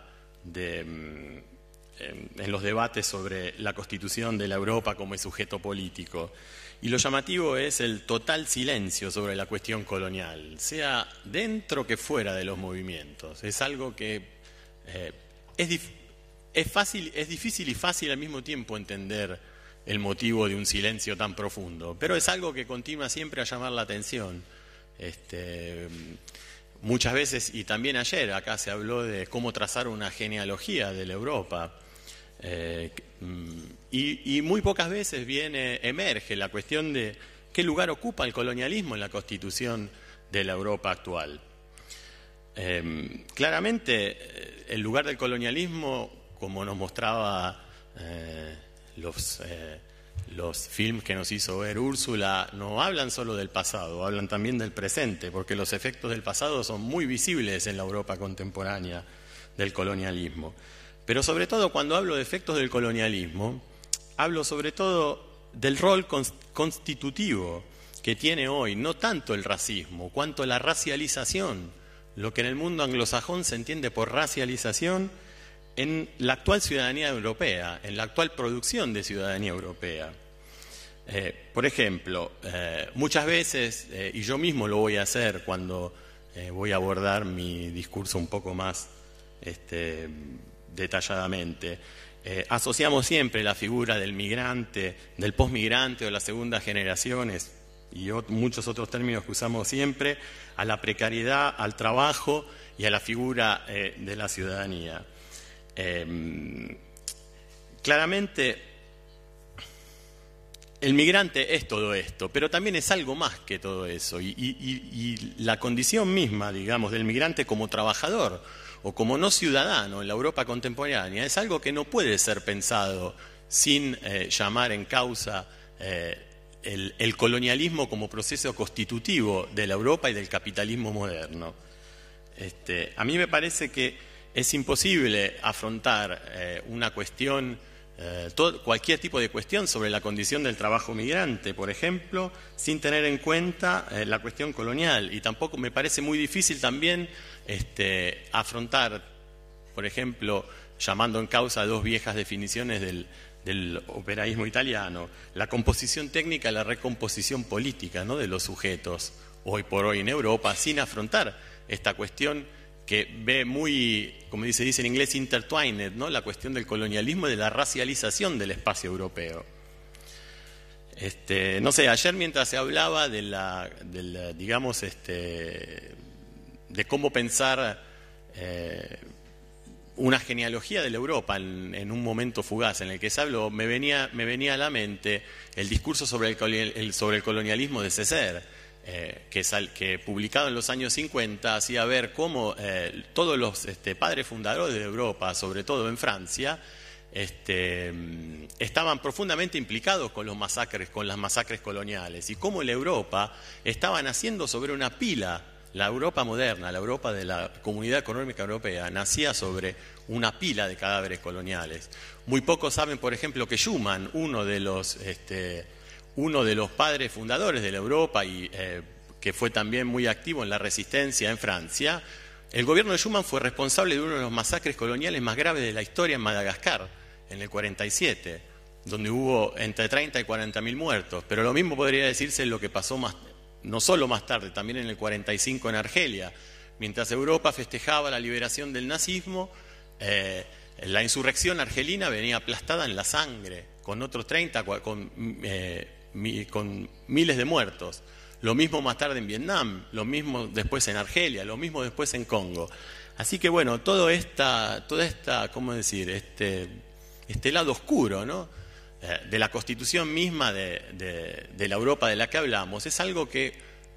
Speaker 5: en los debates sobre la constitución de la Europa como sujeto político. Y lo llamativo es el total silencio sobre la cuestión colonial, sea dentro que fuera de los movimientos. Es algo que es difícil y fácil al mismo tiempo entender el motivo de un silencio tan profundo, pero es algo que continúa siempre a llamar la atención. Muchas veces, y también ayer acá se habló de cómo trazar una genealogía de la Europa, y muy pocas veces emerge la cuestión de qué lugar ocupa el colonialismo en la constitución de la Europa actual. Claramente el lugar del colonialismo, como nos mostraba los films que nos hizo ver Úrsula, no hablan solo del pasado, hablan también del presente, porque los efectos del pasado son muy visibles en la Europa contemporánea del colonialismo. Pero sobre todo, cuando hablo de efectos del colonialismo, hablo sobre todo del rol constitutivo que tiene hoy, no tanto el racismo, cuanto la racialización, lo que en el mundo anglosajón se entiende por racialización, en la actual ciudadanía europea, en la actual producción de ciudadanía europea. Por ejemplo, muchas veces, y yo mismo lo voy a hacer cuando voy a abordar mi discurso un poco más detalladamente. Asociamos siempre la figura del migrante, del posmigrante o de las segundas generaciones y muchos otros términos que usamos siempre a la precariedad, al trabajo y a la figura de la ciudadanía. Claramente, el migrante es todo esto, pero también es algo más que todo eso. Y la condición misma, digamos, del migrante como trabajador o como no ciudadano en la Europa contemporánea es algo que no puede ser pensado sin llamar en causa el colonialismo como proceso constitutivo de la Europa y del capitalismo moderno. A mí me parece que es imposible afrontar una cuestión, cualquier tipo de cuestión sobre la condición del trabajo migrante, por ejemplo, sin tener en cuenta la cuestión colonial. Y tampoco me parece muy difícil también afrontar, por ejemplo, llamando en causa dos viejas definiciones del operaísmo italiano, la composición técnica y la recomposición política, ¿no?, de los sujetos hoy por hoy en Europa, sin afrontar esta cuestión que ve muy, como se dice en inglés, intertwined, ¿no?, la cuestión del colonialismo y de la racialización del espacio europeo. No sé, ayer mientras se hablaba de cómo pensar una genealogía de la Europa en un momento fugaz en el que se habló, me venía a la mente el discurso sobre el colonialismo de Césaire, que publicado en los años 50 hacía ver cómo todos los padres fundadores de Europa, sobre todo en Francia, estaban profundamente implicados con las masacres coloniales, y cómo la Europa estaba naciendo sobre una pila. La Europa moderna, la Europa de la Comunidad Económica Europea, nacía sobre una pila de cadáveres coloniales. Muy pocos saben, por ejemplo, que Schuman, uno de los padres fundadores de la Europa y que fue también muy activo en la resistencia en Francia, el gobierno de Schuman fue responsable de uno de los masacres coloniales más graves de la historia en Madagascar, en el 47, donde hubo entre 30 y 40.000 muertos. Pero lo mismo podría decirse lo que pasó no solo más tarde, también en el 45 en Argelia. Mientras Europa festejaba la liberación del nazismo, la insurrección argelina venía aplastada en la sangre, con otros 30, con miles de muertos. Lo mismo más tarde en Vietnam, lo mismo después en Argelia, lo mismo después en Congo. Así que bueno, toda esta, ¿cómo decir?, este lado oscuro, ¿no?, de la constitución misma de la Europa de la que hablamos, es algo que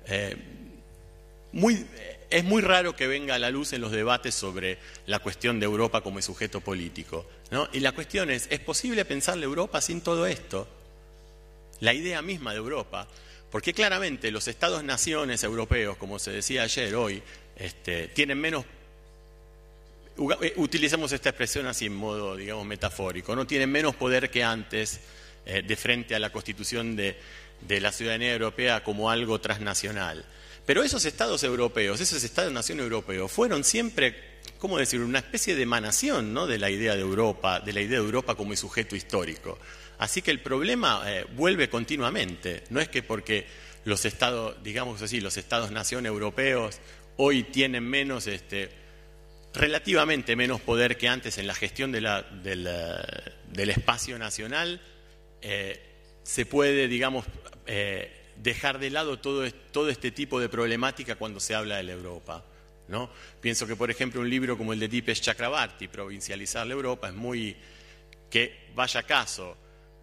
Speaker 5: es muy raro que venga a la luz en los debates sobre la cuestión de Europa como sujeto político, ¿no? Y la cuestión ¿es posible pensar la Europa sin todo esto? La idea misma de Europa, porque claramente los estados-naciones europeos, como se decía ayer, hoy, tienen menos, utilicemos esta expresión así en modo, digamos, metafórico, no tienen menos poder que antes de frente a la constitución de la ciudadanía europea como algo transnacional. Pero esos estados europeos, esos estados-nación europeos, fueron siempre, ¿cómo decir?, una especie de emanación, ¿no?, de la idea de Europa como sujeto histórico. Así que el problema vuelve continuamente. No es que porque los estados, digamos así, los estados-nación europeos hoy tienen menos, relativamente menos poder que antes en la gestión del espacio nacional, se puede, digamos, dejar de lado todo este tipo de problemática cuando se habla de la Europa, ¿no? Pienso que, por ejemplo, un libro como el de Dipesh Chakrabarty, Provincializar la Europa, es muy, que vaya caso,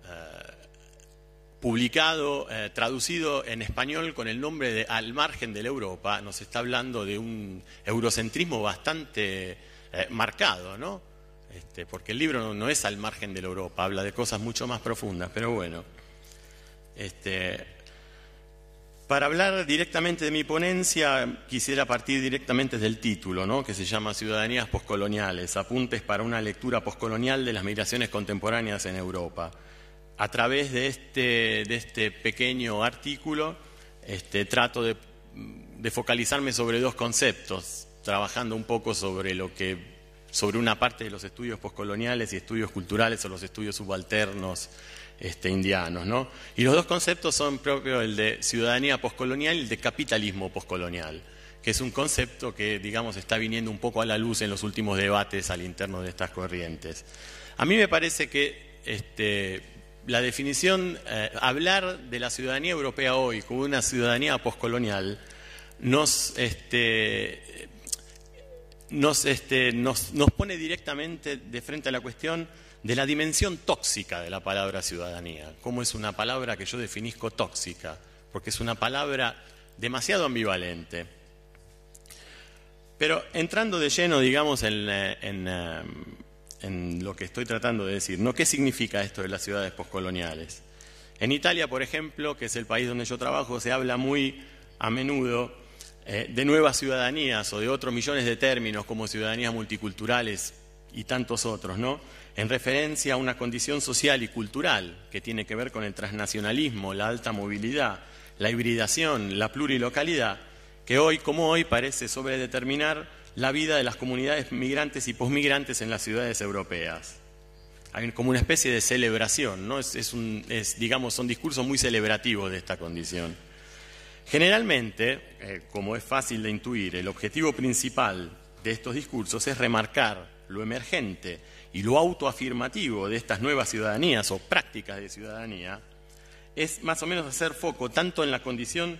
Speaker 5: publicado, traducido en español con el nombre de Al margen de la Europa, nos está hablando de un eurocentrismo bastante marcado, ¿no? Porque el libro no es al margen de la Europa, habla de cosas mucho más profundas, pero bueno. Para hablar directamente de mi ponencia, quisiera partir directamente del título, ¿no?, que se llama Ciudadanías Postcoloniales, apuntes para una lectura postcolonial de las migraciones contemporáneas en Europa. A través de este pequeño artículo trato de focalizarme sobre dos conceptos, trabajando un poco sobre una parte de los estudios postcoloniales y estudios culturales o los estudios subalternos indianos, ¿no? Y los dos conceptos son propios el de ciudadanía postcolonial y el de capitalismo postcolonial, que es un concepto que, digamos, está viniendo un poco a la luz en los últimos debates al interno de estas corrientes. A mí me parece que la definición, hablar de la ciudadanía europea hoy como una ciudadanía poscolonial, nos pone directamente de frente a la cuestión de la dimensión tóxica de la palabra ciudadanía. Cómo es una palabra que yo definizco tóxica, porque es una palabra demasiado ambivalente. Pero entrando de lleno, digamos, en lo que estoy tratando de decir, ¿no? ¿Qué significa esto de las ciudades poscoloniales? En Italia, por ejemplo, que es el país donde yo trabajo, se habla muy a menudo de nuevas ciudadanías o de otros millones de términos como ciudadanías multiculturales y tantos otros, ¿no? En referencia a una condición social y cultural que tiene que ver con el transnacionalismo, la alta movilidad, la hibridación, la plurilocalidad, que hoy como hoy parece sobredeterminar la vida de las comunidades migrantes y posmigrantes en las ciudades europeas. Hay como una especie de celebración, ¿no? Digamos, son discursos muy celebrativos de esta condición. Generalmente, como es fácil de intuir, el objetivo principal de estos discursos es remarcar lo emergente y lo autoafirmativo de estas nuevas ciudadanías o prácticas de ciudadanía, es más o menos hacer foco tanto en la condición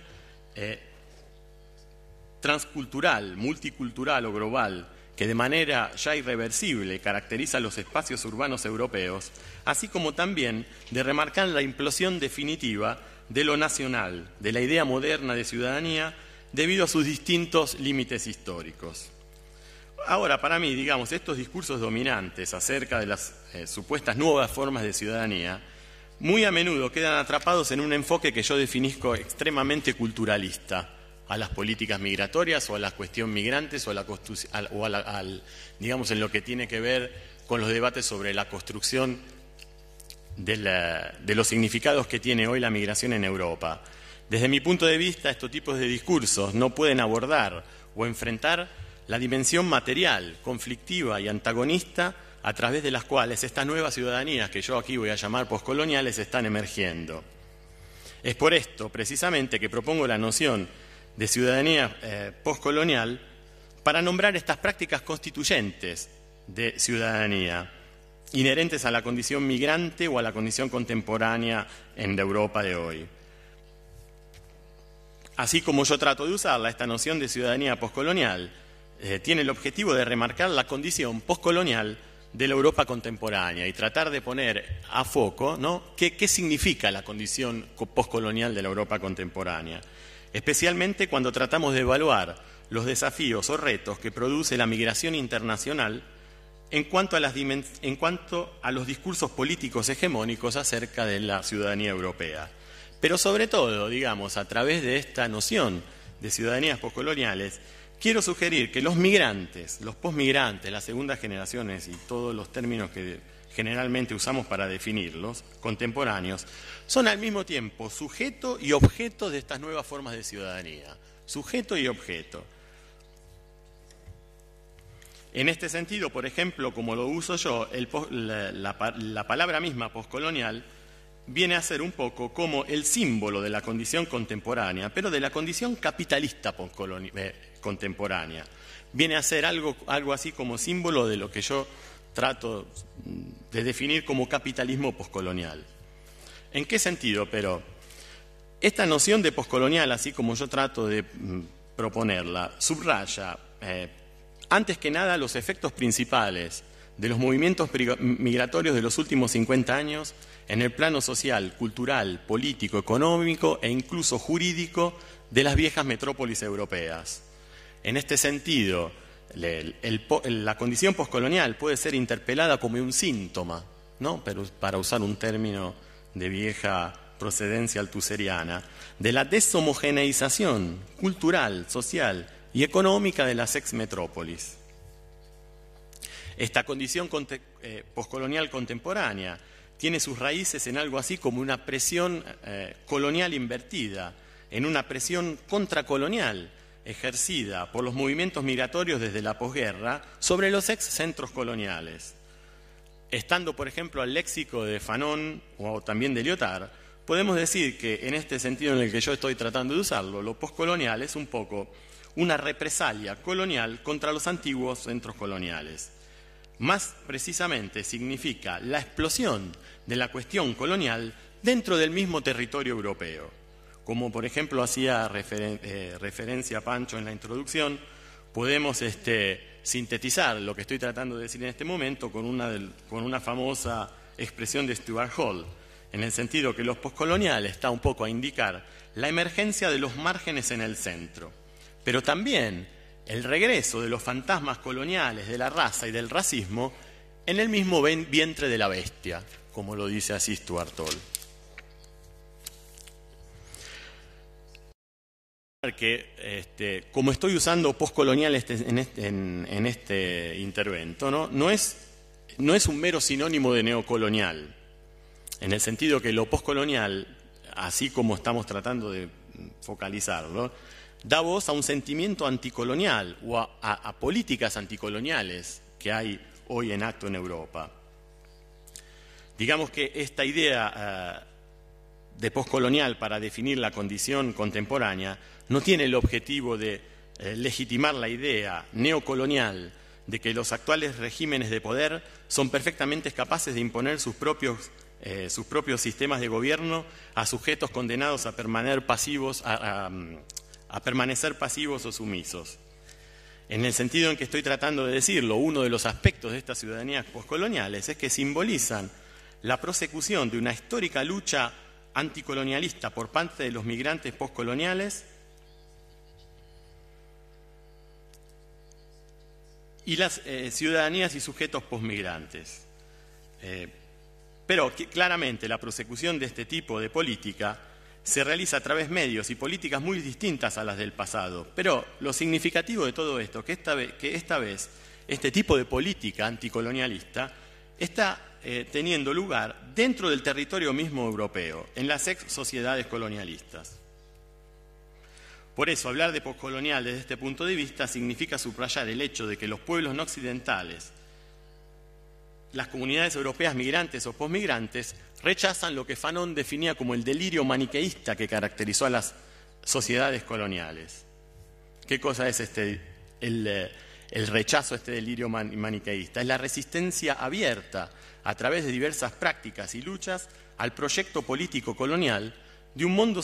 Speaker 5: transcultural, multicultural o global, que de manera ya irreversible caracteriza los espacios urbanos europeos, así como también de remarcar la implosión definitiva de lo nacional, de la idea moderna de ciudadanía, debido a sus distintos límites históricos. Ahora, para mí, digamos, estos discursos dominantes acerca de las supuestas nuevas formas de ciudadanía, muy a menudo quedan atrapados en un enfoque que yo definizco extremadamente culturalista a las políticas migratorias o a la cuestión migrantes o digamos, en lo que tiene que ver con los debates sobre la construcción de los significados que tiene hoy la migración en Europa. Desde mi punto de vista, estos tipos de discursos no pueden abordar o enfrentar la dimensión material, conflictiva y antagonista a través de las cuales estas nuevas ciudadanías, que yo aquí voy a llamar poscoloniales, están emergiendo. Es por esto, precisamente, que propongo la noción de ciudadanía poscolonial para nombrar estas prácticas constituyentes de ciudadanía, inherentes a la condición migrante o a la condición contemporánea en la Europa de hoy. Así como yo trato de usarla, esta noción de ciudadanía poscolonial tiene el objetivo de remarcar la condición poscolonial de la Europa contemporánea y tratar de poner a foco, ¿no?, qué significa la condición poscolonial de la Europa contemporánea, especialmente cuando tratamos de evaluar los desafíos o retos que produce la migración internacional en cuanto a los discursos políticos hegemónicos acerca de la ciudadanía europea. Pero sobre todo, digamos, a través de esta noción de ciudadanías poscoloniales, quiero sugerir que los migrantes, los posmigrantes, las segundas generaciones y todos los términos que generalmente usamos para definirlos, contemporáneos, son al mismo tiempo sujeto y objeto de estas nuevas formas de ciudadanía. Sujeto y objeto. En este sentido, por ejemplo, como lo uso yo, la palabra misma poscolonial viene a ser un poco como el símbolo de la condición contemporánea, pero de la condición capitalista contemporánea. Viene a ser algo así como símbolo de lo que yo trato de definir como capitalismo poscolonial. ¿En qué sentido? Pero esta noción de poscolonial, así como yo trato de proponerla, subraya antes que nada los efectos principales de los movimientos migratorios de los últimos 50 años en el plano social, cultural, político, económico e incluso jurídico de las viejas metrópolis europeas. En este sentido, la condición poscolonial puede ser interpelada como un síntoma, ¿no?, pero para usar un término de vieja procedencia altuseriana, de la deshomogeneización cultural, social y económica de las ex-metrópolis. Esta condición poscolonial contemporánea tiene sus raíces en algo así como una presión colonial invertida, en una presión contracolonial ejercida por los movimientos migratorios desde la posguerra sobre los ex-centros coloniales. Estando, por ejemplo, al léxico de Fanon o también de Lyotard, podemos decir que en este sentido en el que yo estoy tratando de usarlo, lo poscolonial es un poco una represalia colonial contra los antiguos centros coloniales. Más precisamente significa la explosión de la cuestión colonial dentro del mismo territorio europeo. Como por ejemplo hacía referencia Pancho en la introducción, podemos sintetizar lo que estoy tratando de decir en este momento con una famosa expresión de Stuart Hall, en el sentido que los poscoloniales está un poco a indicar la emergencia de los márgenes en el centro, pero también el regreso de los fantasmas coloniales de la raza y del racismo en el mismo vientre de la bestia, como lo dice así Stuart Hall. Que como estoy usando poscolonial en este intervento, no es un mero sinónimo de neocolonial, en el sentido que lo poscolonial, así como estamos tratando de focalizarlo, da voz a un sentimiento anticolonial o a políticas anticoloniales que hay hoy en acto en Europa. Digamos que esta idea de poscolonial para definir la condición contemporánea no tiene el objetivo de legitimar la idea neocolonial de que los actuales regímenes de poder son perfectamente capaces de imponer sus propios sistemas de gobierno a sujetos condenados a permanecer pasivos o sumisos. En el sentido en que estoy tratando de decirlo, uno de los aspectos de estas ciudadanías poscoloniales es que simbolizan la prosecución de una histórica lucha anticolonialista por parte de los migrantes poscoloniales y las ciudadanías y sujetos posmigrantes. Pero claramente la prosecución de este tipo de política se realiza a través de medios y políticas muy distintas a las del pasado. Pero lo significativo de todo esto es que esta vez este tipo de política anticolonialista está teniendo lugar dentro del territorio mismo europeo, en las ex sociedades colonialistas. Por eso, hablar de poscolonial desde este punto de vista significa subrayar el hecho de que los pueblos no occidentales, las comunidades europeas migrantes o posmigrantes, rechazan lo que Fanon definía como el delirio maniqueísta que caracterizó a las sociedades coloniales. ¿Qué cosa es el rechazo a este delirio maniqueísta? Es la resistencia abierta a través de diversas prácticas y luchas al proyecto político colonial de un mundo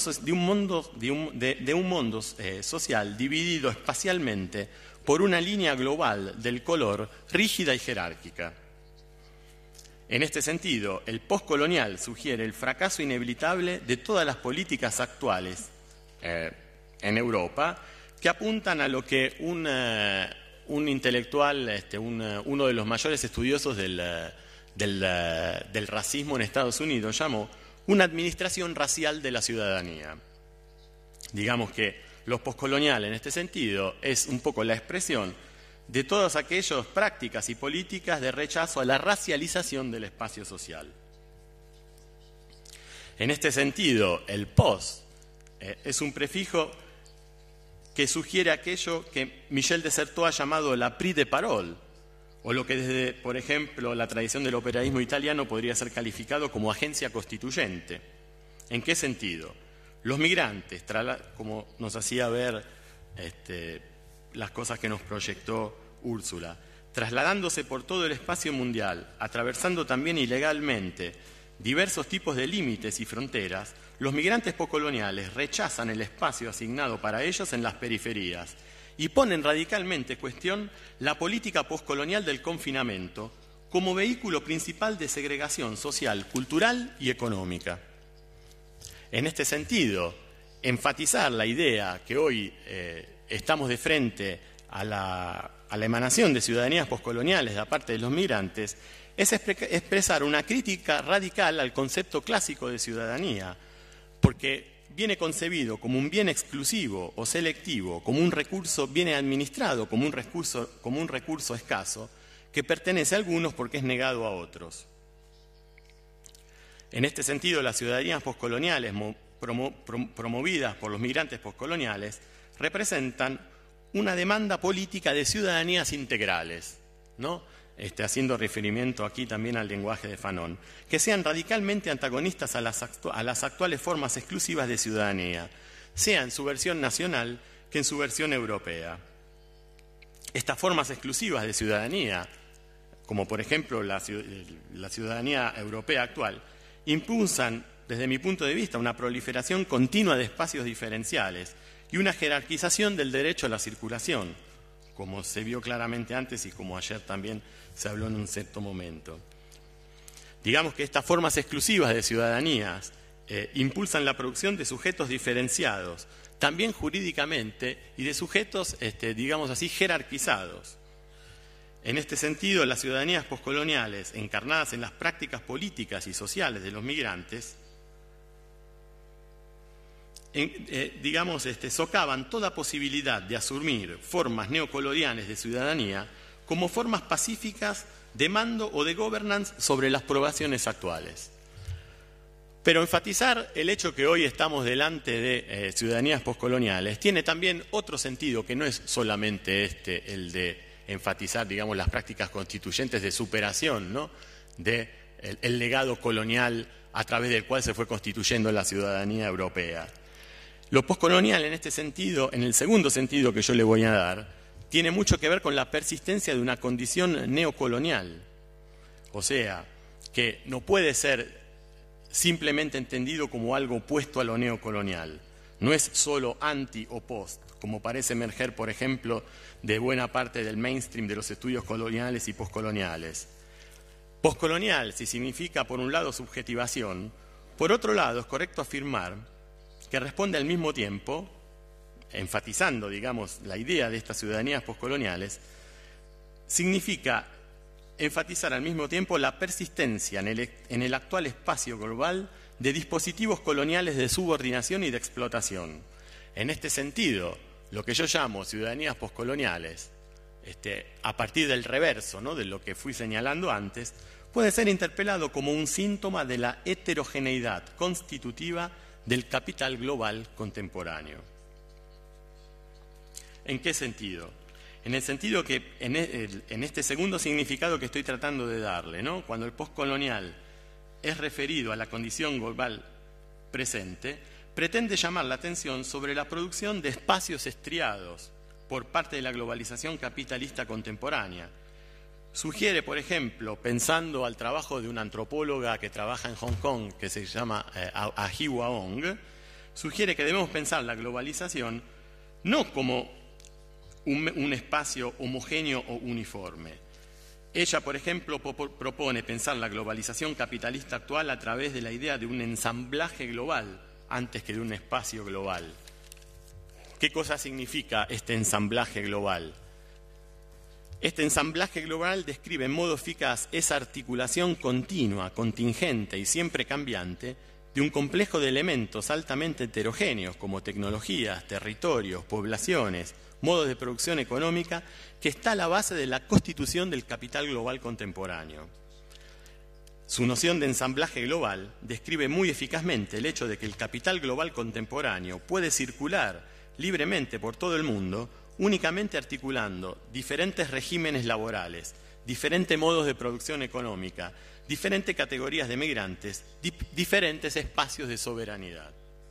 Speaker 5: social dividido espacialmente por una línea global del color rígida y jerárquica. En este sentido, el postcolonial sugiere el fracaso inevitable de todas las políticas actuales en Europa que apuntan a lo que un intelectual, uno de los mayores estudiosos del racismo en Estados Unidos llamó una administración racial de la ciudadanía. Digamos que lo poscolonial en este sentido es un poco la expresión de todas aquellas prácticas y políticas de rechazo a la racialización del espacio social. En este sentido, el post es un prefijo que sugiere aquello que Michel de Certeau ha llamado la prise de parole, o lo que desde, por ejemplo, la tradición del operaísmo italiano podría ser calificado como agencia constituyente. ¿En qué sentido? Los migrantes, como nos hacía ver las cosas que nos proyectó Úrsula, trasladándose por todo el espacio mundial, atravesando también ilegalmente diversos tipos de límites y fronteras, los migrantes poscoloniales rechazan el espacio asignado para ellos en las periferias y ponen radicalmente en cuestión la política poscolonial del confinamiento como vehículo principal de segregación social, cultural y económica. En este sentido, enfatizar la idea que hoy estamos de frente a la emanación de ciudadanías poscoloniales de parte de los migrantes es expresar una crítica radical al concepto clásico de ciudadanía, porque viene concebido como un bien exclusivo o selectivo, como un recurso bien administrado, como un recurso escaso, que pertenece a algunos porque es negado a otros. En este sentido, las ciudadanías poscoloniales promovidas por los migrantes poscoloniales representan una demanda política de ciudadanías integrales, ¿no? Haciendo referimiento aquí también al lenguaje de Fanon, que sean radicalmente antagonistas a las actuales formas exclusivas de ciudadanía, sea en su versión nacional, que en su versión europea. Estas formas exclusivas de ciudadanía, como por ejemplo la ciudadanía europea actual, impulsan, desde mi punto de vista, una proliferación continua de espacios diferenciales y una jerarquización del derecho a la circulación, como se vio claramente antes y como ayer también se habló en un cierto momento. Digamos que estas formas exclusivas de ciudadanías impulsan la producción de sujetos diferenciados, también jurídicamente, y de sujetos, digamos así, jerarquizados. En este sentido, las ciudadanías poscoloniales, encarnadas en las prácticas políticas y sociales de los migrantes, socavan toda posibilidad de asumir formas neocoloniales de ciudadanía como formas pacíficas de mando o de governance sobre las poblaciones actuales. Pero enfatizar el hecho que hoy estamos delante de ciudadanías poscoloniales tiene también otro sentido, que no es solamente el de enfatizar, digamos, las prácticas constituyentes de superación, ¿no?, de el legado colonial a través del cual se fue constituyendo la ciudadanía europea. Lo poscolonial en este sentido, en el segundo sentido que yo le voy a dar, tiene mucho que ver con la persistencia de una condición neocolonial. O sea, que no puede ser simplemente entendido como algo opuesto a lo neocolonial. No es solo anti o post, como parece emerger, por ejemplo, de buena parte del mainstream de los estudios coloniales y poscoloniales. Poscolonial, si significa, por un lado, subjetivación, por otro lado, es correcto afirmar que responde al mismo tiempo, enfatizando, digamos, la idea de estas ciudadanías poscoloniales, significa enfatizar al mismo tiempo la persistencia en el actual espacio global de dispositivos coloniales de subordinación y de explotación. En este sentido, lo que yo llamo ciudadanías poscoloniales, a partir del reverso, ¿no?, de lo que fui señalando antes, puede ser interpelado como un síntoma de la heterogeneidad constitutiva del capital global contemporáneo. ¿En qué sentido? En el sentido que, en este segundo significado que estoy tratando de darle, ¿no?, cuando el postcolonial es referido a la condición global presente, pretende llamar la atención sobre la producción de espacios estriados por parte de la globalización capitalista contemporánea. Sugiere, por ejemplo, pensando al trabajo de una antropóloga que trabaja en Hong Kong, que se llama Ahihwa Ong, sugiere que debemos pensar la globalización no como un espacio homogéneo o uniforme. Ella, por ejemplo, propone pensar la globalización capitalista actual a través de la idea de un ensamblaje global antes que de un espacio global. ¿Qué cosa significa este ensamblaje global? Este ensamblaje global describe en modo eficaz esa articulación continua, contingente y siempre cambiante de un complejo de elementos altamente heterogéneos como tecnologías, territorios, poblaciones, modos de producción económica, que está a la base de la constitución del capital global contemporáneo. Su noción de ensamblaje global describe muy eficazmente el hecho de que el capital global contemporáneo puede circular libremente por todo el mundo únicamente articulando diferentes regímenes laborales, diferentes modos de producción económica, diferentes categorías de migrantes, diferentes espacios de soberanidad.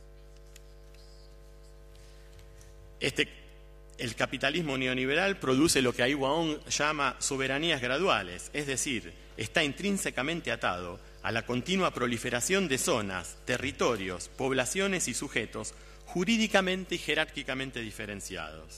Speaker 5: El capitalismo neoliberal produce lo que Ahihwa Ong llama soberanías graduales, es decir, está intrínsecamente atado a la continua proliferación de zonas, territorios, poblaciones y sujetos jurídicamente y jerárquicamente diferenciados.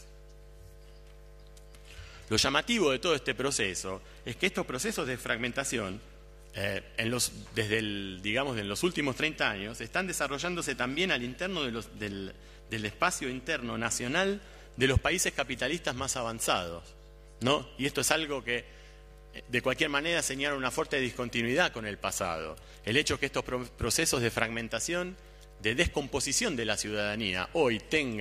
Speaker 5: Lo llamativo de todo este proceso es que estos procesos de fragmentación, en los últimos 30 años, están desarrollándose también al interno del espacio interno nacional de los países capitalistas más avanzados, ¿no? Y esto es algo que, de cualquier manera, señala una fuerte discontinuidad con el pasado. El hecho que estos procesos de fragmentación, de descomposición de la ciudadanía, hoy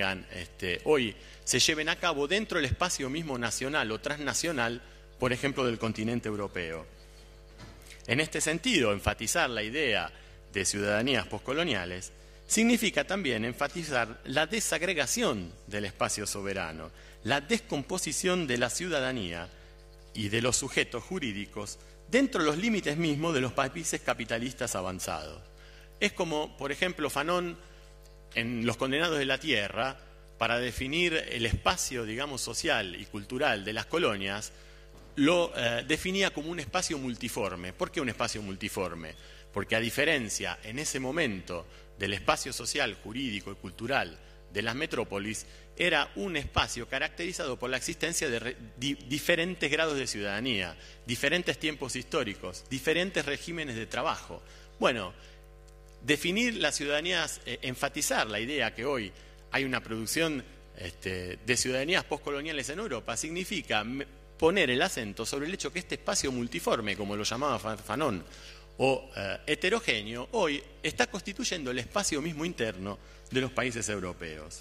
Speaker 5: se lleven a cabo dentro del espacio mismo nacional o transnacional, por ejemplo, del continente europeo. En este sentido, enfatizar la idea de ciudadanías poscoloniales significa también enfatizar la desagregación del espacio soberano, la descomposición de la ciudadanía y de los sujetos jurídicos dentro de los límites mismos de los países capitalistas avanzados. Es como, por ejemplo, Fanon, en Los Condenados de la Tierra, para definir el espacio, digamos, social y cultural de las colonias, lo definía como un espacio multiforme. ¿Por qué un espacio multiforme? Porque a diferencia en ese momento del espacio social, jurídico y cultural de las metrópolis, era un espacio caracterizado por la existencia de diferentes grados de ciudadanía, diferentes tiempos históricos, diferentes regímenes de trabajo. Bueno, definir las ciudadanías, enfatizar la idea que hoy hay una producción de ciudadanías postcoloniales en Europa, significa poner el acento sobre el hecho que este espacio multiforme, como lo llamaba Fanon, o heterogéneo, hoy está constituyendo el espacio mismo interno de los países europeos.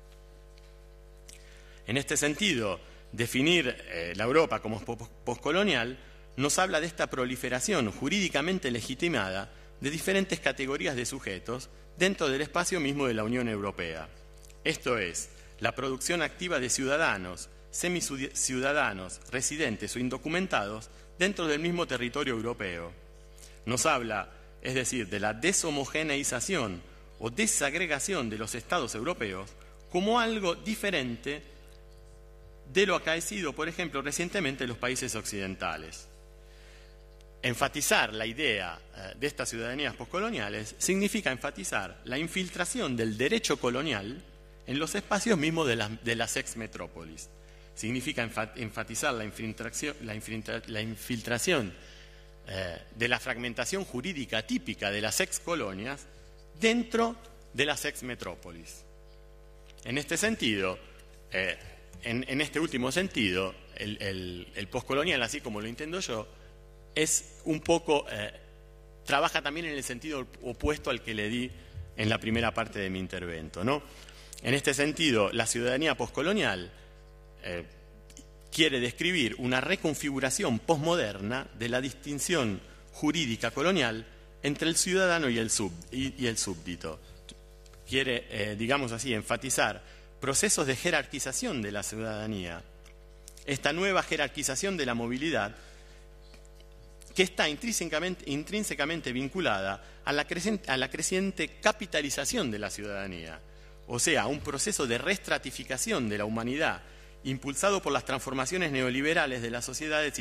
Speaker 5: En este sentido, definir la Europa como postcolonial nos habla de esta proliferación jurídicamente legitimada de diferentes categorías de sujetos dentro del espacio mismo de la Unión Europea. Esto es, la producción activa de ciudadanos, semiciudadanos, residentes o indocumentados dentro del mismo territorio europeo. Nos habla, es decir, de la deshomogeneización o desagregación de los estados europeos como algo diferente de lo acaecido, por ejemplo, recientemente en los países occidentales. Enfatizar la idea de estas ciudadanías postcoloniales significa enfatizar la infiltración del derecho colonial en los espacios mismos de las ex-metrópolis. Significa enfatizar la infiltración de la fragmentación jurídica típica de las ex-colonias dentro de las ex-metrópolis. En este sentido, en este último sentido, el postcolonial, así como lo entiendo yo, es un poco, trabaja también en el sentido opuesto al que le di en la primera parte de mi intervento, ¿no? En este sentido, la ciudadanía postcolonial quiere describir una reconfiguración posmoderna de la distinción jurídica colonial entre el ciudadano y el súbdito. Quiere, digamos así, enfatizar procesos de jerarquización de la ciudadanía, esta nueva jerarquización de la movilidad que está intrínsecamente vinculada a la creciente capitalización de la ciudadanía, o sea, un proceso de reestratificación de la humanidad impulsado por las transformaciones neoliberales de las sociedades y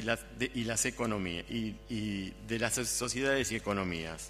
Speaker 5: de las sociedades y economías.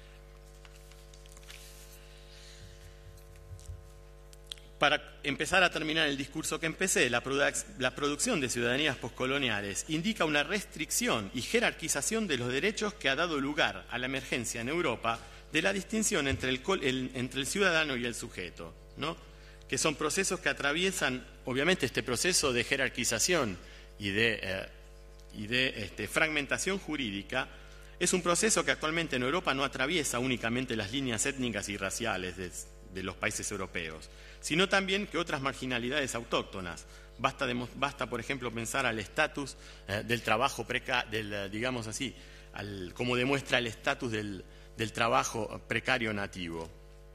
Speaker 5: Para empezar a terminar el discurso que empecé, la producción de ciudadanías postcoloniales indica una restricción y jerarquización de los derechos que ha dado lugar a la emergencia en Europa de la distinción entre el ciudadano y el sujeto, ¿no? Que son procesos que atraviesan, obviamente, este proceso de jerarquización y de fragmentación jurídica. Es un proceso que actualmente en Europa no atraviesa únicamente las líneas étnicas y raciales de los países europeos, sino también que otras marginalidades autóctonas. Basta, por ejemplo, pensar al estatus del trabajo precario, digamos así, como demuestra el estatus del trabajo precario nativo.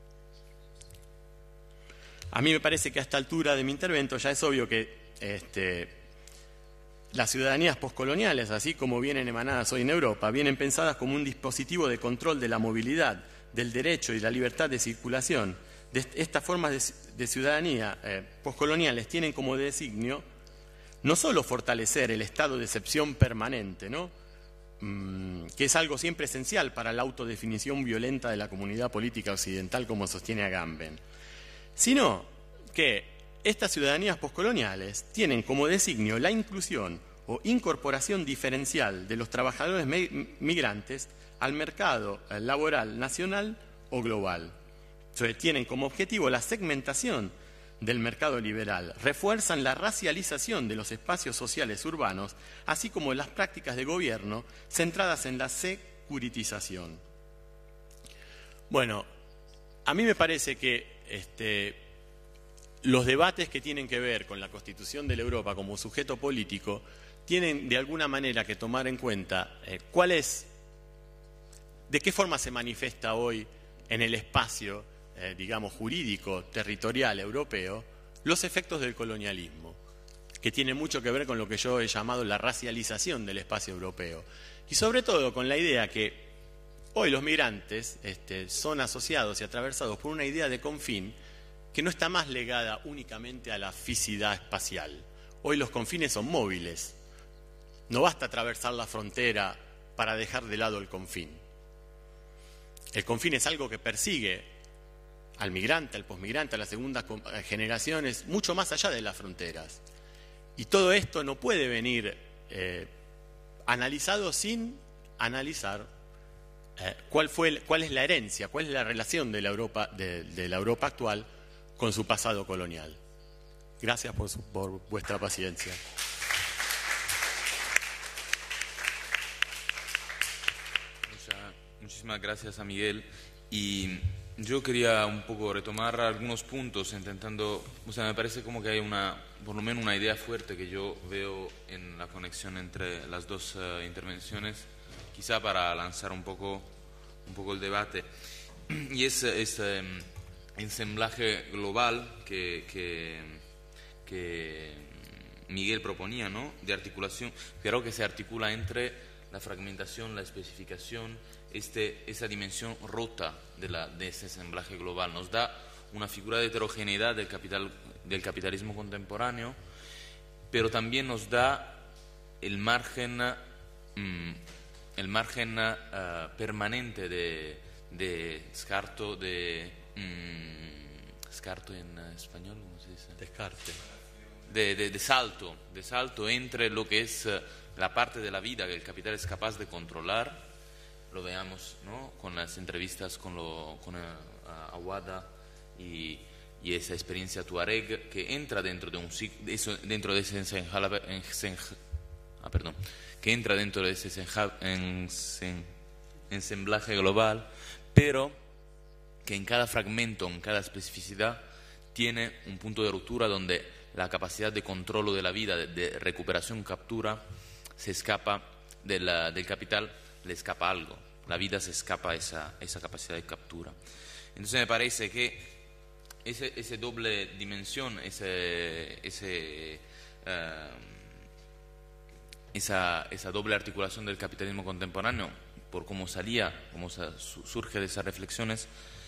Speaker 5: A mí me parece que a esta altura de mi intervento ya es obvio que las ciudadanías postcoloniales, así como vienen emanadas hoy en Europa, vienen pensadas como un dispositivo de control de la movilidad, del derecho y la libertad de circulación. Estas formas de ciudadanía postcoloniales tienen como designio no solo fortalecer el estado de excepción permanente, ¿no? Que es algo siempre esencial para la autodefinición violenta de la comunidad política occidental, como sostiene Agamben, sino que estas ciudadanías postcoloniales tienen como designio la inclusión o incorporación diferencial de los trabajadores migrantes al mercado laboral nacional o global. Entonces, tienen como objetivo la segmentación del mercado liberal, refuerzan la racialización de los espacios sociales urbanos, así como las prácticas de gobierno centradas en la securitización. Bueno, a mí me parece que los debates que tienen que ver con la constitución de la Europa como sujeto político tienen de alguna manera que tomar en cuenta de qué forma se manifiesta hoy en el espacio, digamos, jurídico, territorial europeo, los efectos del colonialismo, que tiene mucho que ver con lo que yo he llamado la racialización del espacio europeo, y sobre todo con la idea que hoy los migrantes son asociados y atravesados por una idea de confín que no está más ligada únicamente a la física espacial. Hoy los confines son móviles. No basta atravesar la frontera para dejar de lado el confín. El confín es algo que persigue al migrante, al posmigrante, a las segundas generaciones, mucho más allá de las fronteras. Y todo esto no puede venir analizado sin analizar cuál es la herencia, cuál es la relación de la Europa actual con su pasado colonial. Gracias por vuestra paciencia.
Speaker 1: Muchísimas gracias a Miguel. Y yo quería un poco retomar algunos puntos intentando, me parece como que hay por lo menos una idea fuerte que yo veo en la conexión entre las dos intervenciones, quizá para lanzar un poco el debate. Y es este ensamblaje global que Miguel proponía, ¿no? De articulación, pero que se articula entre la fragmentación, la especificación, esa dimensión rota de ese ensamblaje global. Nos da una figura de heterogeneidad del capitalismo contemporáneo, pero también nos da el margen permanente de scarto, scarto en español, ¿cómo se dice?
Speaker 5: Descarte.
Speaker 1: De salto entre lo que es la parte de la vida que el capital es capaz de controlar. Lo veamos, ¿no? Con las entrevistas con Awada y esa experiencia tuareg que entra dentro de ese ensamblaje global, pero que en cada fragmento, en cada especificidad, tiene un punto de ruptura donde la capacidad de control de la vida, de recuperación, captura, se escapa del capital, le escapa algo. La vida se escapa a esa capacidad de captura. Entonces me parece que esa doble dimensión, esa doble articulación del capitalismo contemporáneo, por cómo surge de esas reflexiones,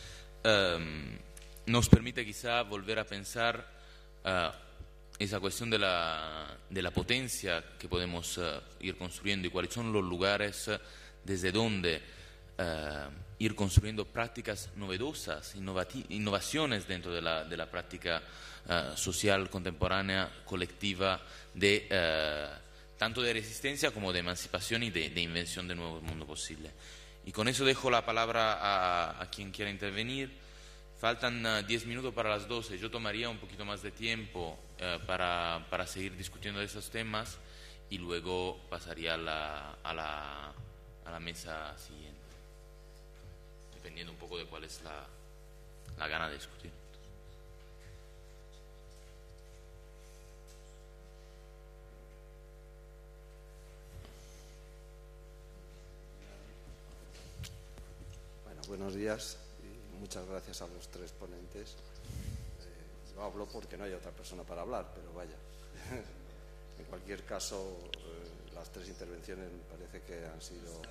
Speaker 1: nos permite quizá volver a pensar esa cuestión de la potencia que podemos ir construyendo y cuáles son los lugares desde donde ir construyendo prácticas novedosas, innovaciones dentro de la práctica social, contemporánea, colectiva, tanto de resistencia como de emancipación y de invención de nuevo mundo posible. Y con eso dejo la palabra a quien quiera intervenir. Faltan 10 minutos para las 12. Yo tomaría un poquito más de tiempo para seguir discutiendo esos temas y luego pasaría a la mesa siguiente, dependiendo un poco de cuál es la gana de discutir.
Speaker 6: Bueno, buenos días y muchas gracias a los tres ponentes. Yo hablo porque no hay otra persona para hablar, pero vaya. En cualquier caso, las tres intervenciones me parece que han sido...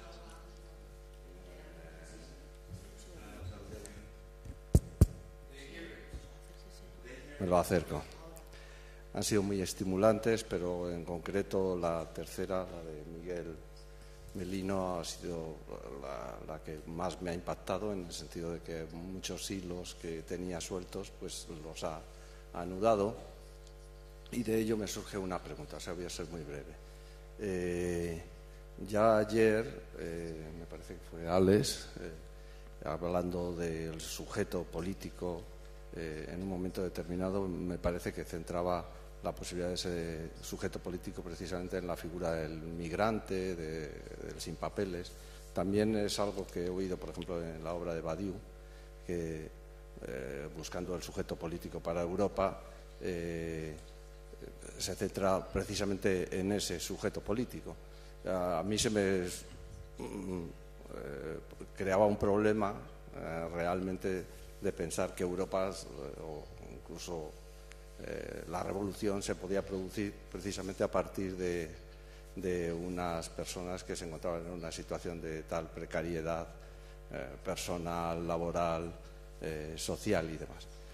Speaker 6: Me lo acerco. Han sido muy estimulantes, pero en concreto la tercera, la de Miguel Melino, ha sido la que más me ha impactado, en el sentido de que muchos hilos que tenía sueltos pues los ha anudado, y de ello me surge una pregunta, o sea, voy a ser muy breve. Ya ayer, me parece que fue Alex, hablando del sujeto político, en un momento determinado me parece que centraba la posibilidad de ese sujeto político precisamente en la figura del migrante, del sin papeles. También es algo que he oído, por ejemplo, en la obra de Badiou, que buscando el sujeto político para Europa, se centra precisamente en ese sujeto político. A mí se me creaba un problema realmente de pensar que Europa, o incluso la revolución, se podía producir precisamente a partir de unas personas que se encontraban en una situación de tal precariedad personal, laboral, social y demás.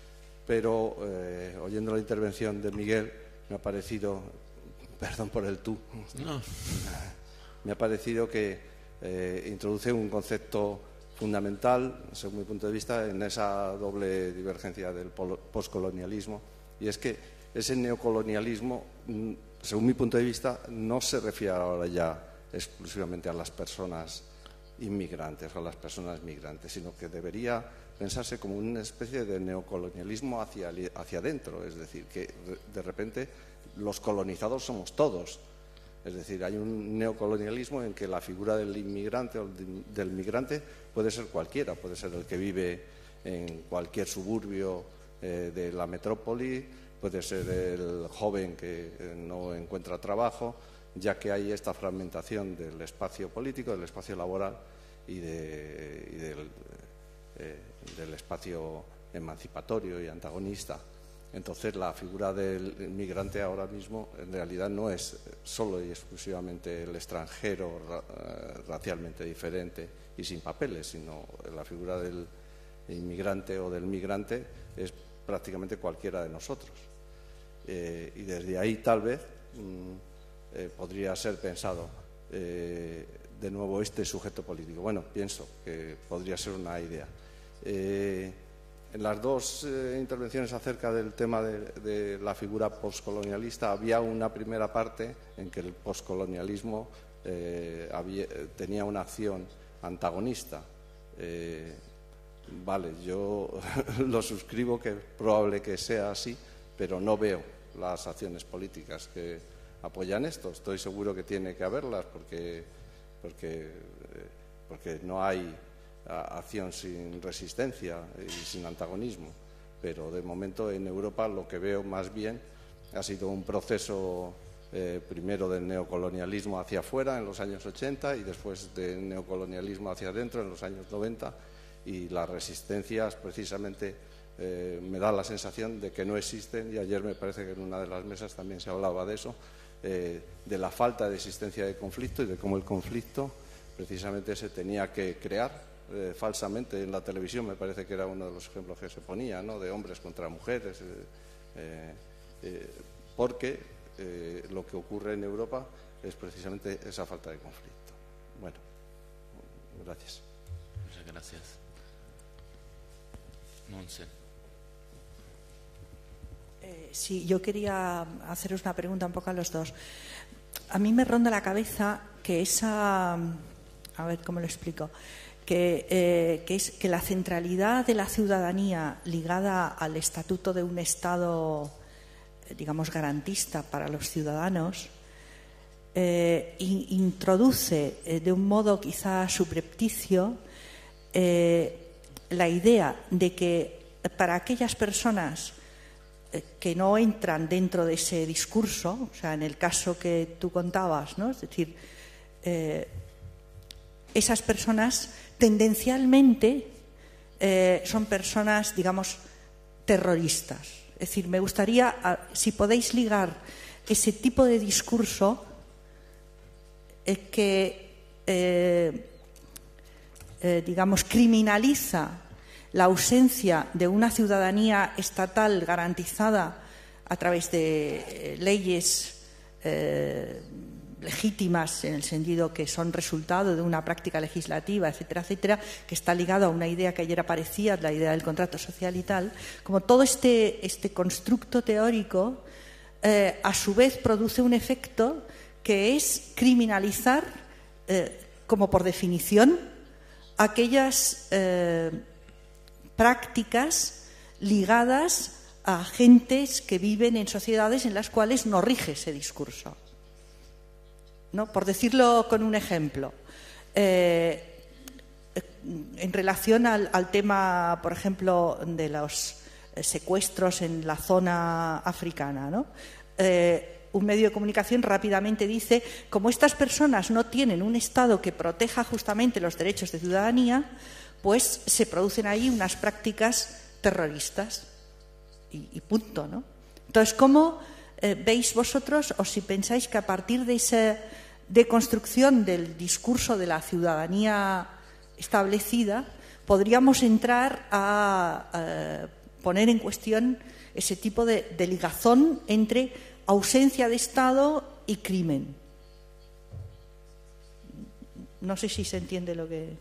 Speaker 6: pero oyendo la intervención de Miguel me ha parecido, perdón por el tú,
Speaker 5: No.
Speaker 6: me ha parecido que introduce un concepto fundamental, según mi punto de vista, en esa doble divergencia del poscolonialismo, y es que ese neocolonialismo, según mi punto de vista, no se refiere ahora ya exclusivamente a las personas inmigrantes o a las personas migrantes, sino que debería pensarse como una especie de neocolonialismo hacia adentro, es decir, que de repente los colonizados somos todos. Es decir, hay un neocolonialismo en que la figura del inmigrante o del migrante puede ser cualquiera, puede ser el que vive en cualquier suburbio de la metrópoli, puede ser el joven que no encuentra trabajo, ya que hay esta fragmentación del espacio político, del espacio laboral y del espacio emancipatorio y antagonista. Entonces, la figura del inmigrante ahora mismo en realidad no es solo y exclusivamente el extranjero racialmente diferente y sin papeles, sino la figura del inmigrante o del migrante es prácticamente cualquiera de nosotros. Y desde ahí tal vez podría ser pensado de nuevo este sujeto político. Bueno, pienso que podría ser una idea. En las dos intervenciones acerca del tema de la figura poscolonialista había una primera parte en que el poscolonialismo tenía una acción antagonista. Vale, yo lo suscribo, que es probable que sea así, pero no veo las acciones políticas que apoyan esto. Estoy seguro que tiene que haberlas porque no hay acción sin resistencia y sin antagonismo, pero de momento en Europa lo que veo más bien ha sido un proceso primero del neocolonialismo hacia afuera en los años 80 y después del neocolonialismo hacia adentro en los años 90, y las resistencias precisamente me da la sensación de que no existen, y ayer me parece que en una de las mesas también se hablaba de eso, de la falta de existencia de conflicto y de cómo el conflicto precisamente se tenía que crear falsamente en la televisión. Me parece que era uno de los ejemplos que se ponía, ¿no?, de hombres contra mujeres, porque lo que ocurre en Europa es precisamente esa falta de conflicto. Bueno, gracias.
Speaker 1: Muchas gracias. Montse.
Speaker 7: Sí, yo quería haceros una pregunta un poco a los dos. A mí me ronda la cabeza que a ver cómo lo explico, que la centralidad de la ciudadanía ligada al estatuto de un Estado, digamos, garantista para los ciudadanos, introduce de un modo quizá subrepticio la idea de que para aquellas personas que no entran dentro de ese discurso, o sea, en el caso que tú contabas, ¿no?, es decir, esas personas tendencialmente son personas, digamos, terroristas. Es decir, me gustaría, si podéis ligar ese tipo de discurso que, digamos, criminaliza la ausencia de una ciudadanía estatal garantizada a través de leyes legítimas, en el sentido que son resultado de una práctica legislativa, etcétera, etcétera, que está ligado a una idea que ayer aparecía, la idea del contrato social y tal, como todo este constructo teórico, a su vez produce un efecto que es criminalizar, como por definición, aquellas prácticas ligadas a agentes que viven en sociedades en las cuales no rige ese discurso, ¿no? Por decirlo con un ejemplo, en relación al tema, por ejemplo, de los secuestros en la zona africana, ¿no? Un medio de comunicación rápidamente dice, como estas personas no tienen un Estado que proteja justamente los derechos de ciudadanía, pues se producen ahí unas prácticas terroristas y punto, ¿no? Entonces, ¿cómo veis vosotros, o si pensáis que a partir de esa deconstrucción del discurso de la ciudadanía establecida podríamos entrar a poner en cuestión ese tipo de ligazón entre ausencia de Estado y crimen. No sé si se entiende lo que...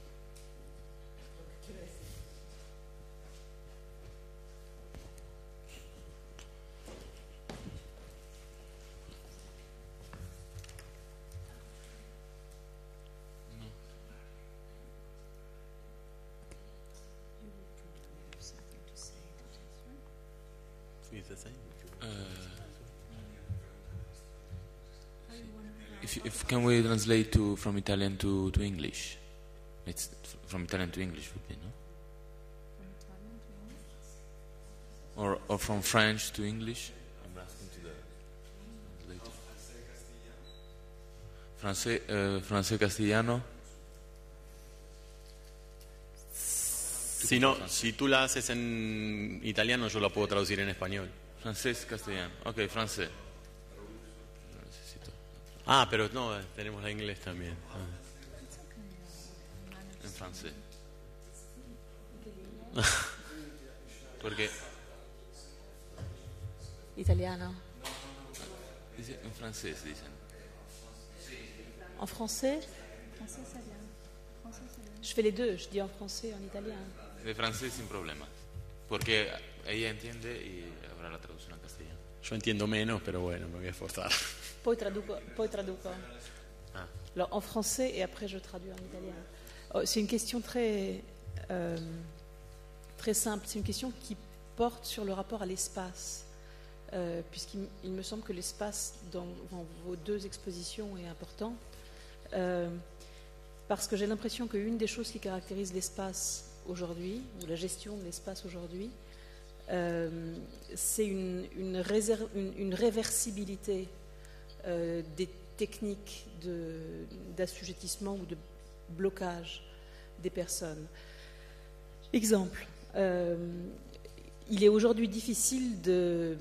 Speaker 1: If can we translate from Italian to English? It's from Italian to English would be, no? Or from French to English? I'm asking to the translator. Francés castellano.
Speaker 5: Si no, si tú la haces en italiano, yo la puedo traducir en español.
Speaker 1: Francés castellano. Ok, francés.
Speaker 5: Ah, pero no, tenemos la inglés también.
Speaker 1: En francés. Porque
Speaker 8: Italiano.
Speaker 1: en francés dicen.
Speaker 8: En français? Je fais les deux, je dis en français et en italien.
Speaker 1: De francés sin problema. Porque ella entiende y habrá la traducción en castellano.
Speaker 5: Yo entiendo menos, pero bueno, me voy a esforzar.
Speaker 8: Poi traduco. Alors en français et après je traduis en italien. C'est une question très simple. C'est une question qui porte sur le rapport à l'espace, puisqu'il me semble que l'espace dans vos deux expositions est important, parce que j'ai l'impression qu'une des choses qui caractérise l'espace aujourd'hui, ou la gestion de l'espace aujourd'hui, c'est une réversibilité des techniques d'assujettissement ou de blocage des personnes. Exemple, il est aujourd'hui difficile de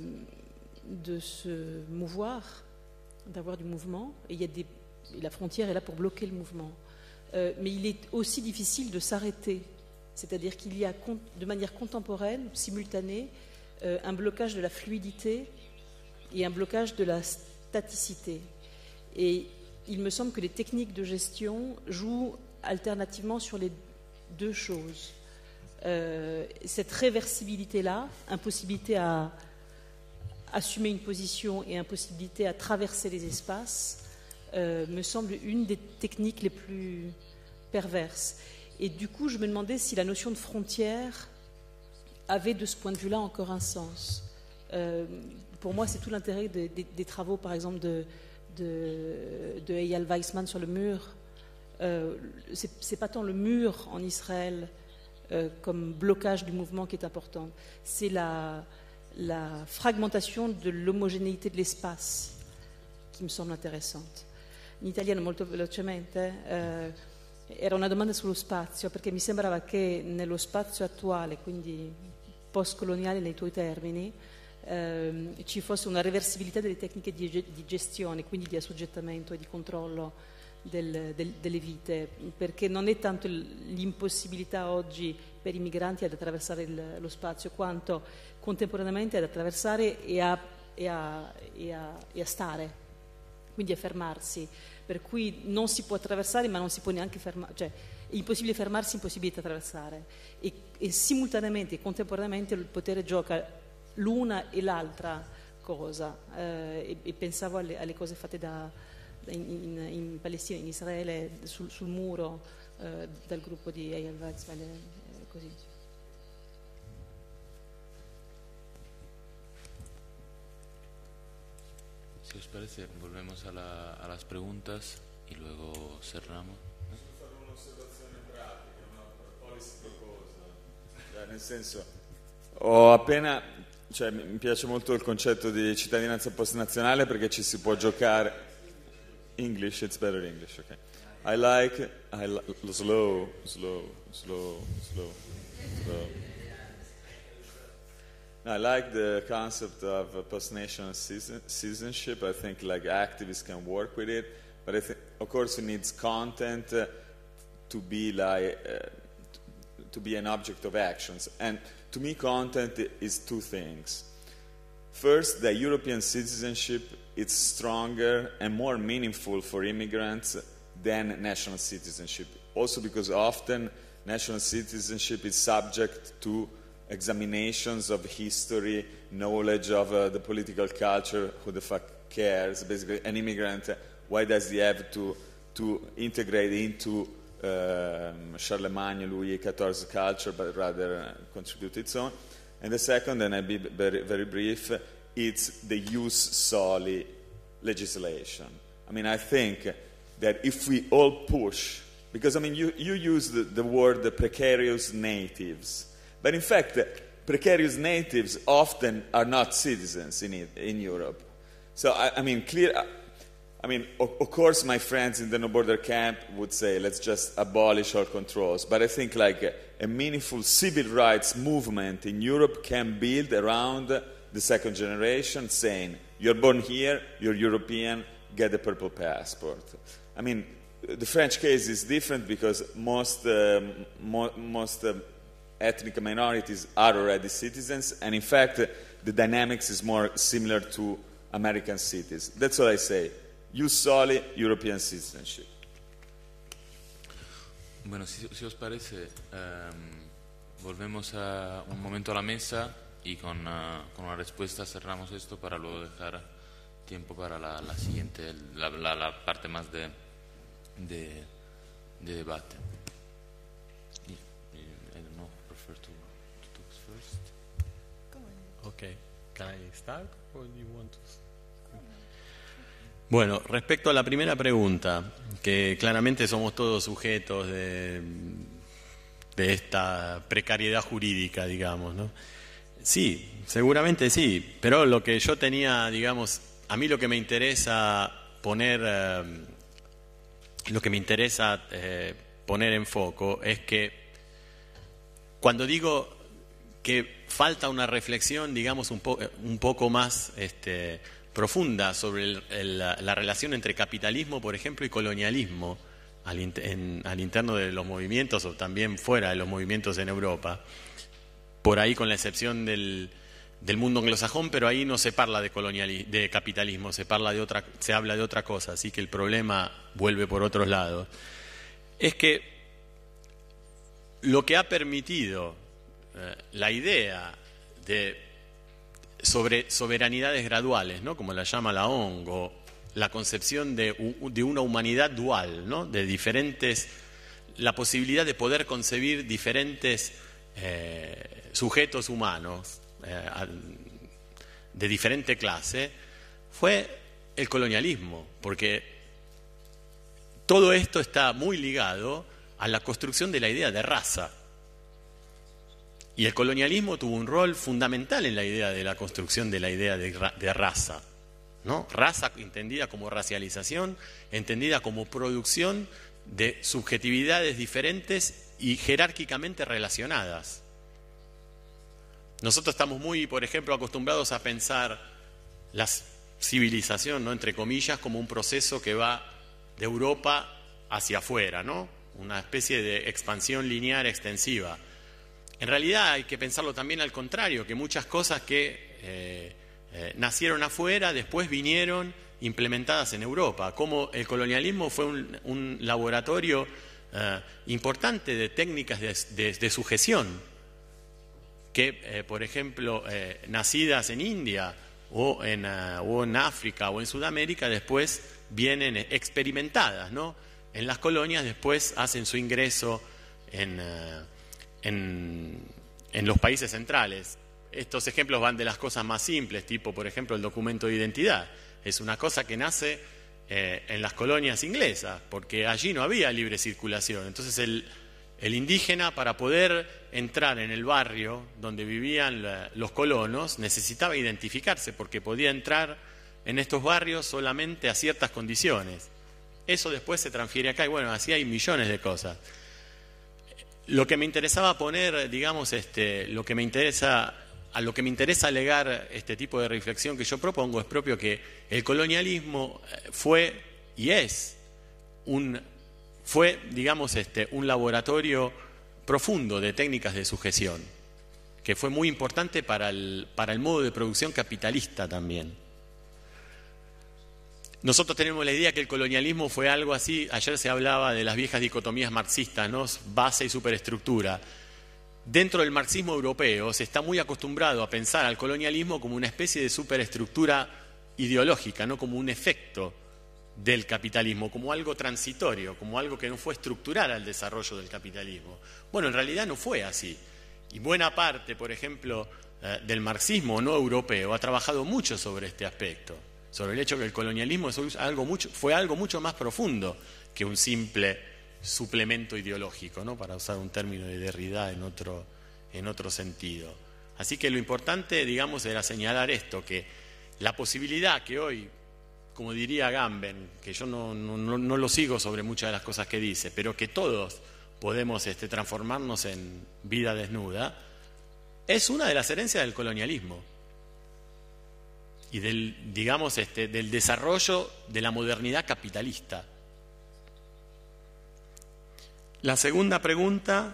Speaker 8: se mouvoir, d'avoir du mouvement, et la frontière est là pour bloquer le mouvement. Mais il est aussi difficile de s'arrêter, c'est-à-dire qu'il y a de manière contemporaine, simultanée, un blocage de la fluidité et un blocage de la staticité. Et il me semble que les techniques de gestion jouent alternativement sur les deux choses. Cette réversibilité-là, impossibilité à assumer une position et impossibilité à traverser les espaces, me semble une des techniques les plus perverses. Et du coup, je me demandais si la notion de frontière avait de ce point de vue-là encore un sens. Pour moi, c'est tout l'intérêt des travaux, par exemple, de Eyal Weizmann sur le mur. C'est pas tant le mur en Israël comme blocage du mouvement qui est important, c'est la fragmentation de l'omogénéité de l'espace qui me semble intéressante. In italiano molto velocemente era una domanda sullo spazio, perché mi sembrava che nello spazio attuale, quindi postcoloniale nei tuoi termini, ci fosse una reversibilità delle tecniche di gestione, quindi di assoggettamento e di controllo delle vite, perché non è tanto l'impossibilità oggi per i migranti ad attraversare lo spazio, quanto contemporaneamente ad attraversare e a stare, quindi a fermarsi, per cui non si può attraversare ma non si può neanche fermare, cioè è impossibile fermarsi, impossibile attraversare, e simultaneamente e contemporaneamente il potere gioca l'una e l'altra cosa, e pensavo alle cose fatte in Palestina, in Israele, sul muro dal gruppo di Eyal Weizmann, così.
Speaker 1: Si os parece, volvemos a las preguntas y luego cerramos.
Speaker 9: Posso fare un'osservazione pratica, una policy proposal? Nel senso, mi piace molto il concetto di cittadinanza postnazionale, perché ci si può giocare. English, it's better English, okay. I like slow. I like the concept of post-national citizenship. I think like activists can work with it, but I think, of course, it needs content to be like to be an object of actions. And to me, content is two things. First, the European citizenship is stronger and more meaningful for immigrants than national citizenship. Also because often national citizenship is subject to examinations of history, knowledge of the political culture, who the fuck cares? Basically, an immigrant, why does he have to integrate into Charlemagne, Louis XIV culture, but rather contribute its own? And the second, and I'll be very, very brief, it's the jus soli legislation. I mean, I think that if we all push, because, I mean, you use the word the precarious natives, but in fact, precarious natives often are not citizens in Europe. So, I mean, of course, my friends in the No Border camp would say, let's just abolish all controls. But I think like a meaningful civil rights movement in Europe can build around the second generation, saying, you're born here, you're European, get a purple passport. I mean, the French case is different because most ethnic minorities are already citizens, and in fact, the dynamics is more similar to American cities. That's what I say. Jus soli, European citizenship.
Speaker 1: Bueno, si os parece, volvemos a un momento a la mesa y con una respuesta cerramos esto para luego dejar tiempo para la siguiente, la parte más de debate. I don't know, prefer to talk first.
Speaker 5: Okay, can I start or do you want to? Bueno, respecto a la primera pregunta, que claramente somos todos sujetos de esta precariedad jurídica, digamos, ¿no? Sí, seguramente sí, pero lo que yo tenía, digamos, a mí lo que me interesa poner en foco es que cuando digo que falta una reflexión, digamos, un poco más profunda sobre la relación entre capitalismo, por ejemplo, y colonialismo al interno de los movimientos o también fuera de los movimientos en Europa, por ahí con la excepción del mundo anglosajón, pero ahí no se habla de capitalismo, se habla de otra cosa, así que el problema vuelve por otros lados. Es que lo que ha permitido la idea sobre soberanidades graduales, ¿no?, como la llama la ONG, o la concepción de una humanidad dual, ¿no?, de diferentes, la posibilidad de poder concebir diferentes sujetos humanos de diferente clase, fue el colonialismo, porque todo esto está muy ligado a la construcción de la idea de raza. Y el colonialismo tuvo un rol fundamental en la idea de la construcción de la idea de raza, ¿no? Raza entendida como racialización, entendida como producción de subjetividades diferentes y jerárquicamente relacionadas. Nosotros estamos muy, por ejemplo, acostumbrados a pensar la civilización, ¿no?, entre comillas, como un proceso que va de Europa hacia afuera, ¿no?, una especie de expansión lineal extensiva. En realidad hay que pensarlo también al contrario, que muchas cosas que nacieron afuera después vinieron implementadas en Europa, como el colonialismo fue un laboratorio importante de técnicas de sujeción, que, por ejemplo, nacidas en India o en África o en Sudamérica, después vienen experimentadas, ¿no?, en las colonias, después hacen su ingreso en los países centrales. Estos ejemplos van de las cosas más simples, tipo, por ejemplo, el documento de identidad. Es una cosa que nace en las colonias inglesas, porque allí no había libre circulación. Entonces el indígena, para poder entrar en el barrio donde vivían los colonos, necesitaba identificarse, porque podía entrar en estos barrios solamente a ciertas condiciones. Eso después se transfiere acá, y bueno, así hay millones de cosas. Lo que me interesaba poner, digamos, a lo que me interesa alegar este tipo de reflexión que yo propongo es propio que el colonialismo fue y es un laboratorio profundo de técnicas de sujeción, que fue muy importante para el modo de producción capitalista también. Nosotros tenemos la idea que el colonialismo fue algo así, ayer se hablaba de las viejas dicotomías marxistas, ¿no? Base y superestructura. Dentro del marxismo europeo se está muy acostumbrado a pensar al colonialismo como una especie de superestructura ideológica, no como un efecto del capitalismo, como algo transitorio, como algo que no fue estructural al desarrollo del capitalismo. Bueno, en realidad no fue así. Y buena parte, por ejemplo, del marxismo no europeo ha trabajado mucho sobre este aspecto, sobre el hecho que el colonialismo fue algo mucho más profundo que un simple suplemento ideológico, ¿no? Para usar un término de Derrida en otro sentido. Así que lo importante, digamos, era señalar esto, que la posibilidad que hoy, como diría Gamben, que yo no lo sigo sobre muchas de las cosas que dice, pero que todos podemos transformarnos en vida desnuda, es una de las herencias del colonialismo y del desarrollo de la modernidad capitalista. La segunda pregunta,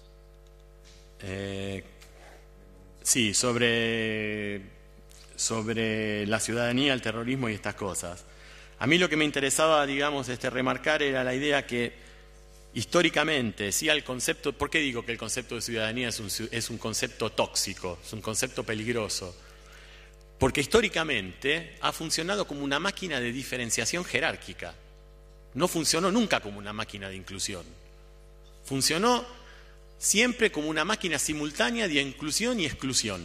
Speaker 5: sí, sobre la ciudadanía, el terrorismo y estas cosas. A mí lo que me interesaba, digamos, remarcar era la idea que históricamente, sí, al concepto, ¿por qué digo que el concepto de ciudadanía es un concepto tóxico, es un concepto peligroso? Porque históricamente ha funcionado como una máquina de diferenciación jerárquica. No funcionó nunca como una máquina de inclusión. Funcionó siempre como una máquina simultánea de inclusión y exclusión.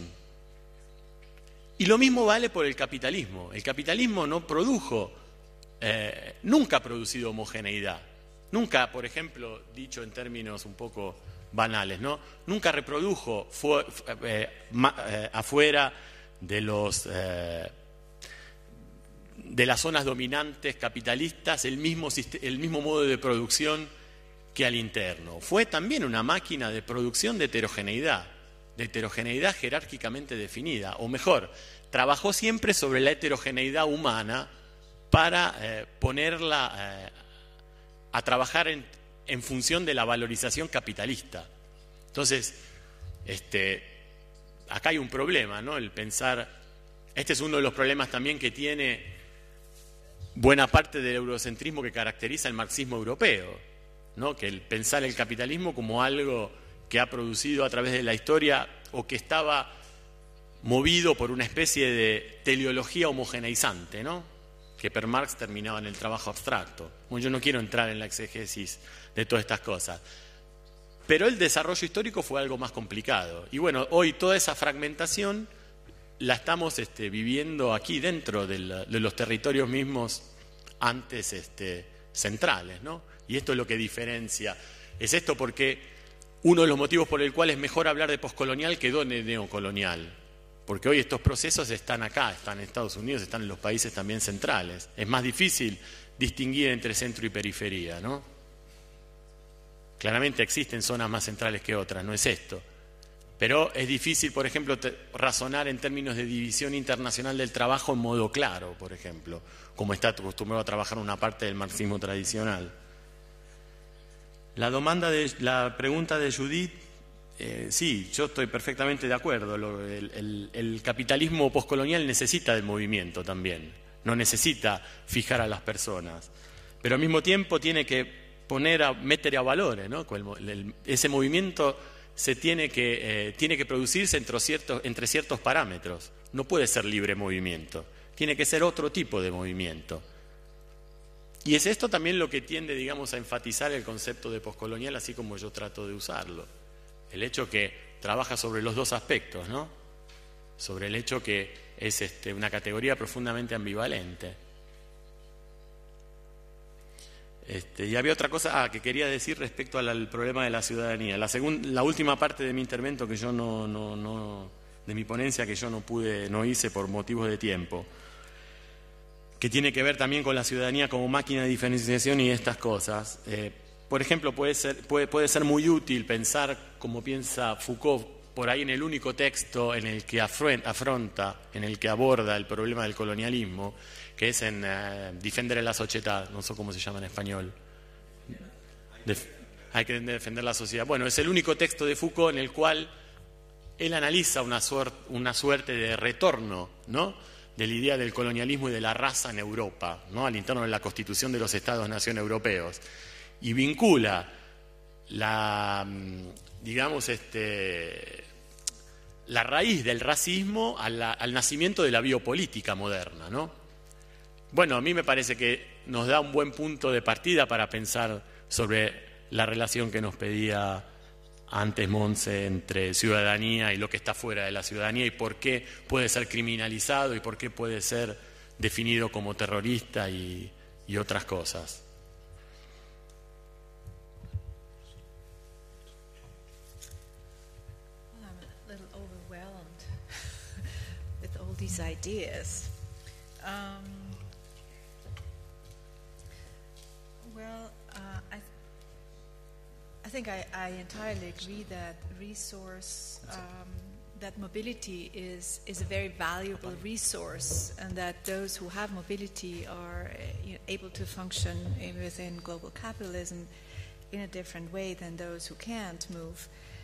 Speaker 5: Y lo mismo vale por el capitalismo. El capitalismo no produjo, nunca ha producido homogeneidad. Nunca, por ejemplo, dicho en términos un poco banales, ¿no? Nunca reprodujo afuera de las zonas dominantes capitalistas el mismo modo de producción que al interno. Fue también una máquina de producción de heterogeneidad jerárquicamente definida, o mejor, trabajó siempre sobre la heterogeneidad humana para ponerla a trabajar en función de la valorización capitalista. Entonces, acá hay un problema, ¿no? El pensar, este es uno de los problemas también que tiene buena parte del eurocentrismo que caracteriza el marxismo europeo, ¿no? Que el pensar el capitalismo como algo que ha producido a través de la historia o que estaba movido por una especie de teleología homogeneizante, ¿no? Que per Marx terminaba en el trabajo abstracto. Bueno, yo no quiero entrar en la exégesis de todas estas cosas. Pero el desarrollo histórico fue algo más complicado. Y bueno, hoy toda esa fragmentación la estamos viviendo aquí dentro de los territorios mismos antes centrales, ¿no? Y esto es lo que diferencia. Es esto porque uno de los motivos por el cual es mejor hablar de poscolonial que de neocolonial. Porque hoy estos procesos están acá, están en Estados Unidos, están en los países también centrales. Es más difícil distinguir entre centro y periferia, ¿no? Claramente existen zonas más centrales que otras, no es esto. Pero es difícil, por ejemplo, razonar en términos de división internacional del trabajo en modo claro, por ejemplo, como está acostumbrado a trabajar una parte del marxismo tradicional. La pregunta de Judith, sí, yo estoy perfectamente de acuerdo. El capitalismo poscolonial necesita del movimiento también, no necesita fijar a las personas, pero al mismo tiempo tiene que meter a valores, ¿no? Ese movimiento tiene que producirse entre ciertos parámetros. No puede ser libre movimiento, tiene que ser otro tipo de movimiento. Y es esto también lo que tiende, digamos, a enfatizar el concepto de poscolonial, así como yo trato de usarlo. El hecho que trabaja sobre los dos aspectos, ¿no? Sobre el hecho que es una categoría profundamente ambivalente. Y había otra cosa que quería decir respecto al problema de la ciudadanía. La última parte de mi intervento que yo de mi ponencia que yo no hice por motivos de tiempo, que tiene que ver también con la ciudadanía como máquina de diferenciación y estas cosas. Por ejemplo, puede ser muy útil pensar, como piensa Foucault, por ahí en el único texto en el que en el que aborda el problema del colonialismo, que es en Difendere la società, no sé cómo se llama en español. hay que defender la sociedad. Bueno, es el único texto de Foucault en el cual él analiza una suerte de retorno, ¿no?, de la idea del colonialismo y de la raza en Europa, ¿no?, al interno de la constitución de los Estados-nación europeos, y vincula la, digamos, la raíz del racismo al nacimiento de la biopolítica moderna, ¿no? Bueno, a mí me parece que nos da un buen punto de partida para pensar sobre la relación que nos pedía antes Montse entre ciudadanía y lo que está fuera de la ciudadanía, y por qué puede ser criminalizado y por qué puede ser definido como terrorista y otras cosas.
Speaker 2: Well, I'm a little overwhelmed with all these ideas. I think I entirely agree that that mobility is a very valuable resource, and that those who have mobility are able to function within global capitalism in a different way than those who can't move.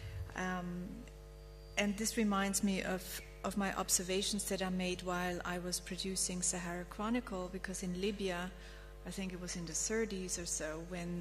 Speaker 2: And this reminds me of my observations that I made while I was producing Sahara Chronicle, because in Libya, I think it was in the 30s or so,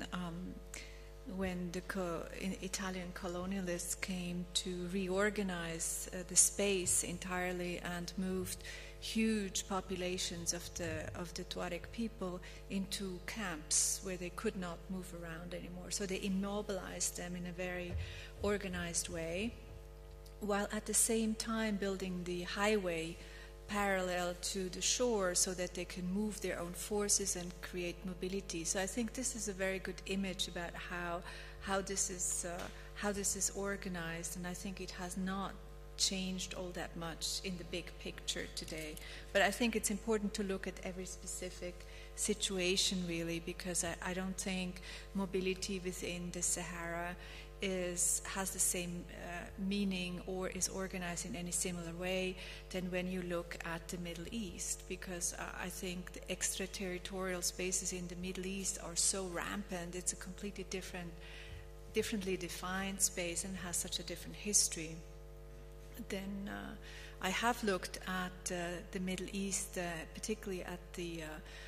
Speaker 2: when the Italian colonialists came to reorganize the space entirely and moved huge populations of the Tuareg people into camps where they could not move around anymore. So they immobilized them in a very organized way, while at the same time building the highway parallel to the shore so that they can move their own forces and create mobility. So I think this is a very good image about how this is organized, and I think it has not changed all that much in the big picture today. But I think it's important to look at every specific situation, really, because I don't think mobility within the Sahara has the same meaning or is organized in any similar way than when you look at the Middle East, because I think the extraterritorial spaces in the Middle East are so rampant. It's a completely differently defined space and has such a different history. Then I have looked at the Middle East, particularly at the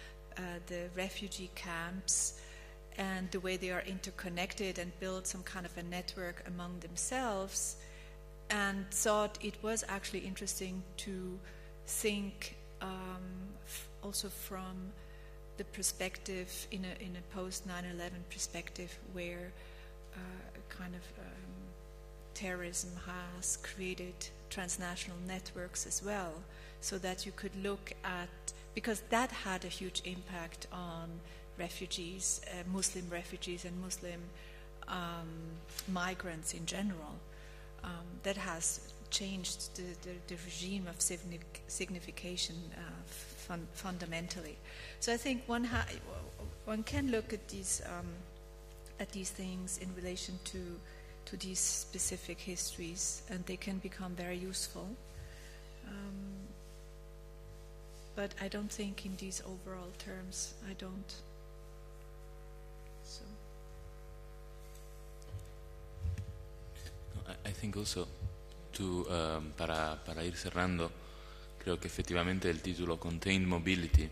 Speaker 2: refugee camps, and the way they are interconnected and build some kind of a network among themselves, and thought it was actually interesting to think also from the perspective, in a post 9/11 perspective, where kind of terrorism has created transnational networks as well, so that you could look at, because that had a huge impact on refugees, Muslim refugees and Muslim migrants in general. That has changed the regime of signification fundamentally. So I think one can look at these things in relation to these specific histories, and they can become very useful. But I don't think in these overall terms. I don't. So.
Speaker 1: I think also para ir cerrando, creo que efectivamente el título Contained Mobility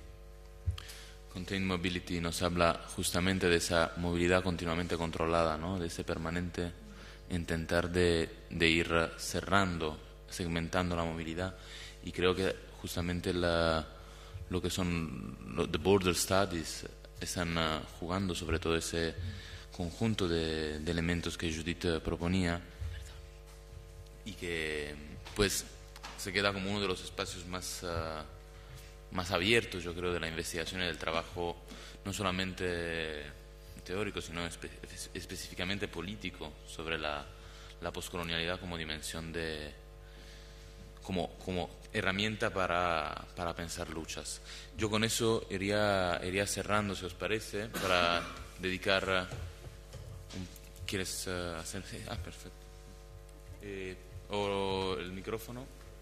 Speaker 1: nos habla justamente de esa movilidad continuamente controlada, ¿no? De ese permanente intentar de ir cerrando, segmentando la movilidad, y creo que justamente lo que son the border studies están jugando sobre todo ese conjunto de elementos que Judith proponía, y que pues se queda como uno de los espacios más abiertos, yo creo, de la investigación y del trabajo, no solamente teórico, sino específicamente político, sobre la poscolonialidad como dimensión como herramienta para pensar luchas. Yo con eso iría cerrando, si os parece, para dedicar ¿quieres hacer? Ah, perfecto. ¿O el micrófono?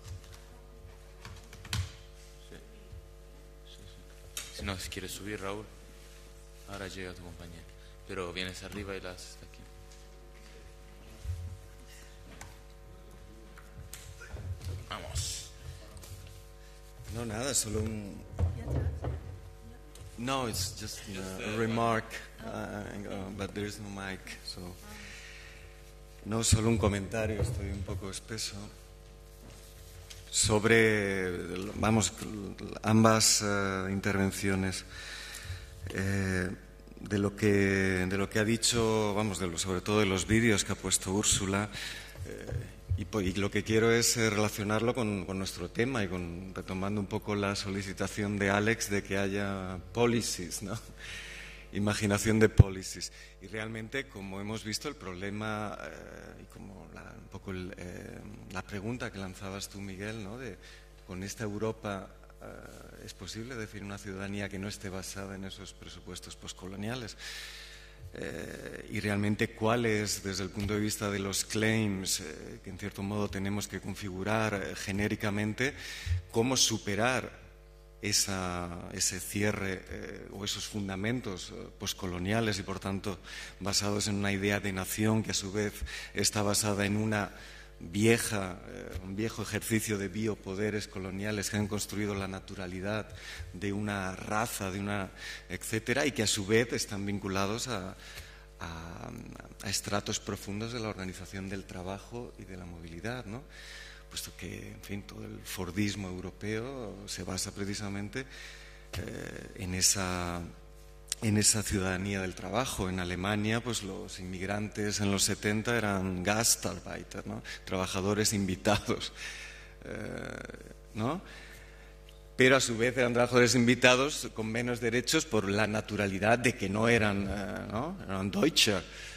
Speaker 1: Sí. Si no, si quieres subir, Raúl, ahora llega tu compañero. Pero vienes arriba y la haces aquí.
Speaker 10: No, nada, solo un... No, it's just a remark, but there is no mic, so... No, solo un comentario, estoy un poco espeso. Sobre, vamos, ambas intervenciones. De lo que ha dicho, vamos, sobre todo de los vídeos que ha puesto Úrsula, y lo que quiero es relacionarlo con nuestro tema y retomando un poco la solicitación de Alex de que haya policies, ¿no? Imaginación de policies. Y realmente, como hemos visto, el problema y como un poco la pregunta que lanzabas tú, Miguel, ¿no? Con esta Europa, ¿es posible decir una ciudadanía que no esté basada en esos presupuestos postcoloniales? Y realmente cuál es, desde el punto de vista de los claims que en cierto modo tenemos que configurar genéricamente, cómo superar ese cierre o esos fundamentos postcoloniales y por tanto basados en una idea de nación que a su vez está basada en un viejo ejercicio de biopoderes coloniales que han construido la naturalidad de una raza, etcétera, y que a su vez están vinculados a estratos profundos de la organización del trabajo y de la movilidad, ¿no? Puesto que, en fin, todo el Fordismo europeo se basa precisamente en esa ciudadanía del trabajo. En Alemania, pues los inmigrantes en los 70 eran Gastarbeiter, ¿no? Trabajadores invitados, ¿no? Pero a su vez eran trabajadores invitados con menos derechos por la naturalidad de que no eran, ¿no? Eran Deutsche.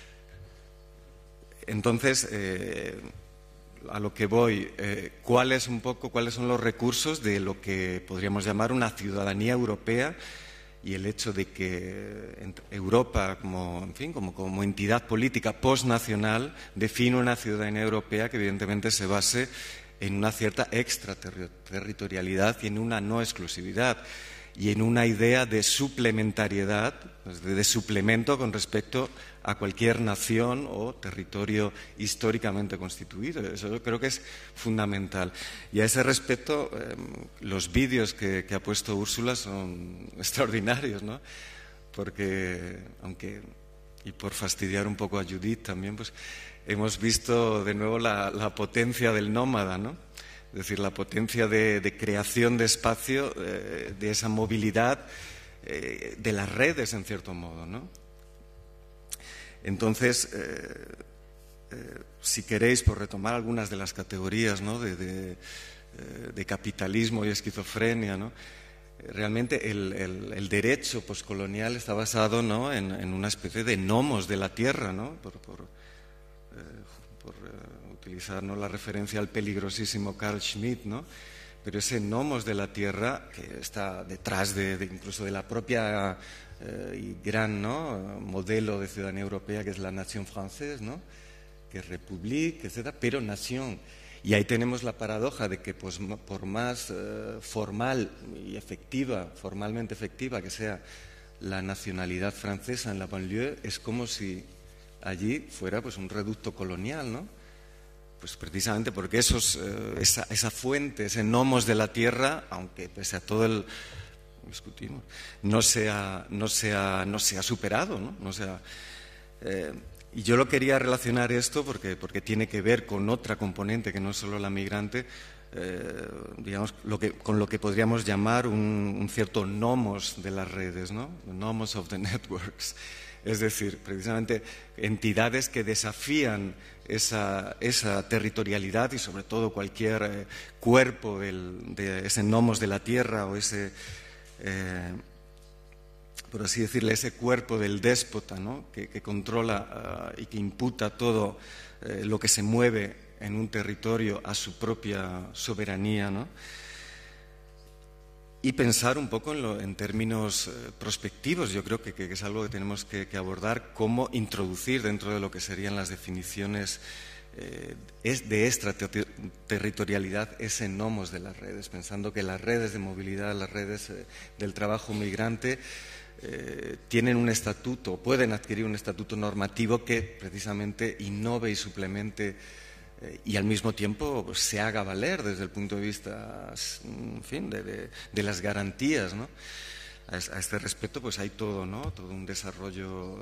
Speaker 10: Entonces, a lo que voy, cuáles son los recursos de lo que podríamos llamar una ciudadanía europea y el hecho de que Europa como entidad política postnacional define una ciudadanía europea que evidentemente se base en una cierta extraterritorialidad y en una no exclusividad y en una idea de suplementariedad, de suplemento con respecto a cualquier nación o territorio históricamente constituido. Eso yo creo que es fundamental. Y a ese respecto, los vídeos que ha puesto Úrsula son extraordinarios, ¿no? Porque, y por fastidiar un poco a Judith también, pues hemos visto de nuevo la potencia del nómada, ¿no? Es decir, la potencia de creación de espacio, de esa movilidad, de las redes, en cierto modo, ¿no? Entonces, si queréis, por retomar algunas de las categorías, ¿no? de capitalismo y esquizofrenia, ¿no? Realmente el derecho postcolonial está basado, ¿no? en una especie de nomos de la tierra, ¿no? por utilizar, ¿no? la referencia al peligrosísimo Carl Schmitt, ¿no? Pero ese nomos de la tierra que está detrás incluso de la propia y gran, ¿no? modelo de ciudadanía europea que es la nación francesa, ¿no? que es république, etc., pero nación. Y ahí tenemos la paradoja de que pues, por más formal y formalmente efectiva que sea la nacionalidad francesa en la banlieue, es como si allí fuera pues, un reducto colonial, ¿no? Pues precisamente porque esa fuente, ese nomos de la tierra, aunque pese a todo discutimos, no se ha superado, ¿no? Y yo lo quería relacionar esto porque tiene que ver con otra componente que no es solo la migrante, digamos, con lo que podríamos llamar un cierto nomos de las redes, ¿no? Nomos of the networks. Es decir, precisamente entidades que desafían esa territorialidad y sobre todo cualquier cuerpo de ese nomos de la tierra o ese, por así decirle, ese cuerpo del déspota, ¿no? que controla y que imputa todo lo que se mueve en un territorio a su propia soberanía, ¿no? Y pensar un poco en términos prospectivos. Yo creo que es algo que tenemos que abordar, cómo introducir dentro de lo que serían las definiciones de extraterritorialidad ese nomos de las redes, pensando que las redes de movilidad, las redes del trabajo migrante tienen un estatuto, pueden adquirir un estatuto normativo que precisamente innove y suplemente y al mismo tiempo pues, se haga valer desde el punto de vista, en fin, de las garantías, ¿no? A este respecto pues hay todo, ¿no? Todo un desarrollo,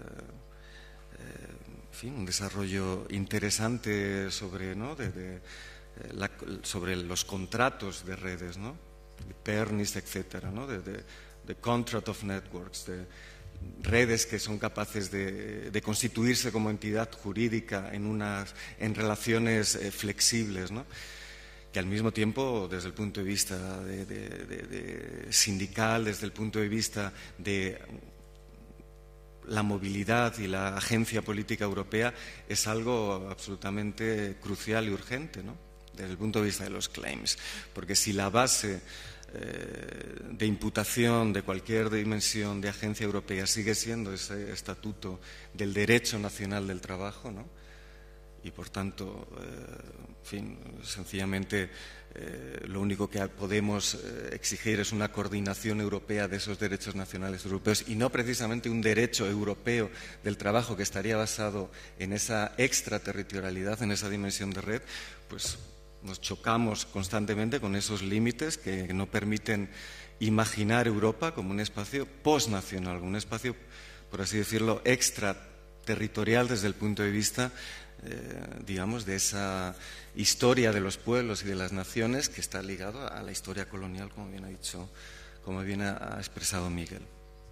Speaker 10: en fin, un desarrollo interesante sobre, ¿no? sobre los contratos de redes, ¿no? De Pernis, etcétera, ¿no? The Contract of Networks, de redes que son capaces de constituirse como entidad jurídica en relaciones flexibles, ¿no? Que al mismo tiempo, desde el punto de vista de sindical, desde el punto de vista de la movilidad y la agencia política europea, es algo absolutamente crucial y urgente, ¿no? Desde el punto de vista de los claims. Porque si la base de imputación de cualquier dimensión de agencia europea sigue siendo ese estatuto del derecho nacional del trabajo, ¿no? Y por tanto, en fin, sencillamente lo único que podemos exigir es una coordinación europea de esos derechos nacionales europeos y no precisamente un derecho europeo del trabajo que estaría basado en esa extraterritorialidad, en esa dimensión de red, pues nos chocamos constantemente con esos límites que no permiten imaginar Europa como un espacio postnacional, como un espacio, por así decirlo, extraterritorial desde el punto de vista, digamos, de esa historia de los pueblos y de las naciones que está ligado a la historia colonial, como bien ha dicho, como bien ha expresado Miguel.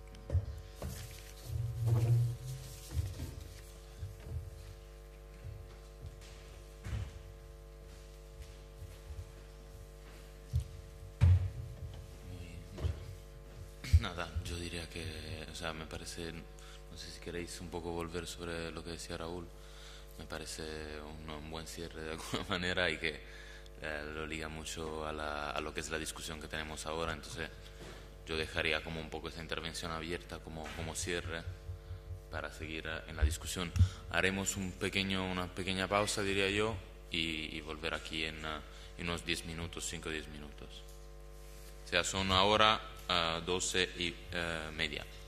Speaker 1: Nada, yo diría que, o sea, me parece, no sé si queréis un poco volver sobre lo que decía Raúl, me parece un buen cierre de alguna manera y que lo liga mucho a lo que es la discusión que tenemos ahora, entonces yo dejaría como un poco esa intervención abierta como cierre para seguir en la discusión. Haremos una pequeña pausa, diría yo, y volver aquí en unos 10 minutos, 5 o 10 minutos. O sea, son ahora 12:30.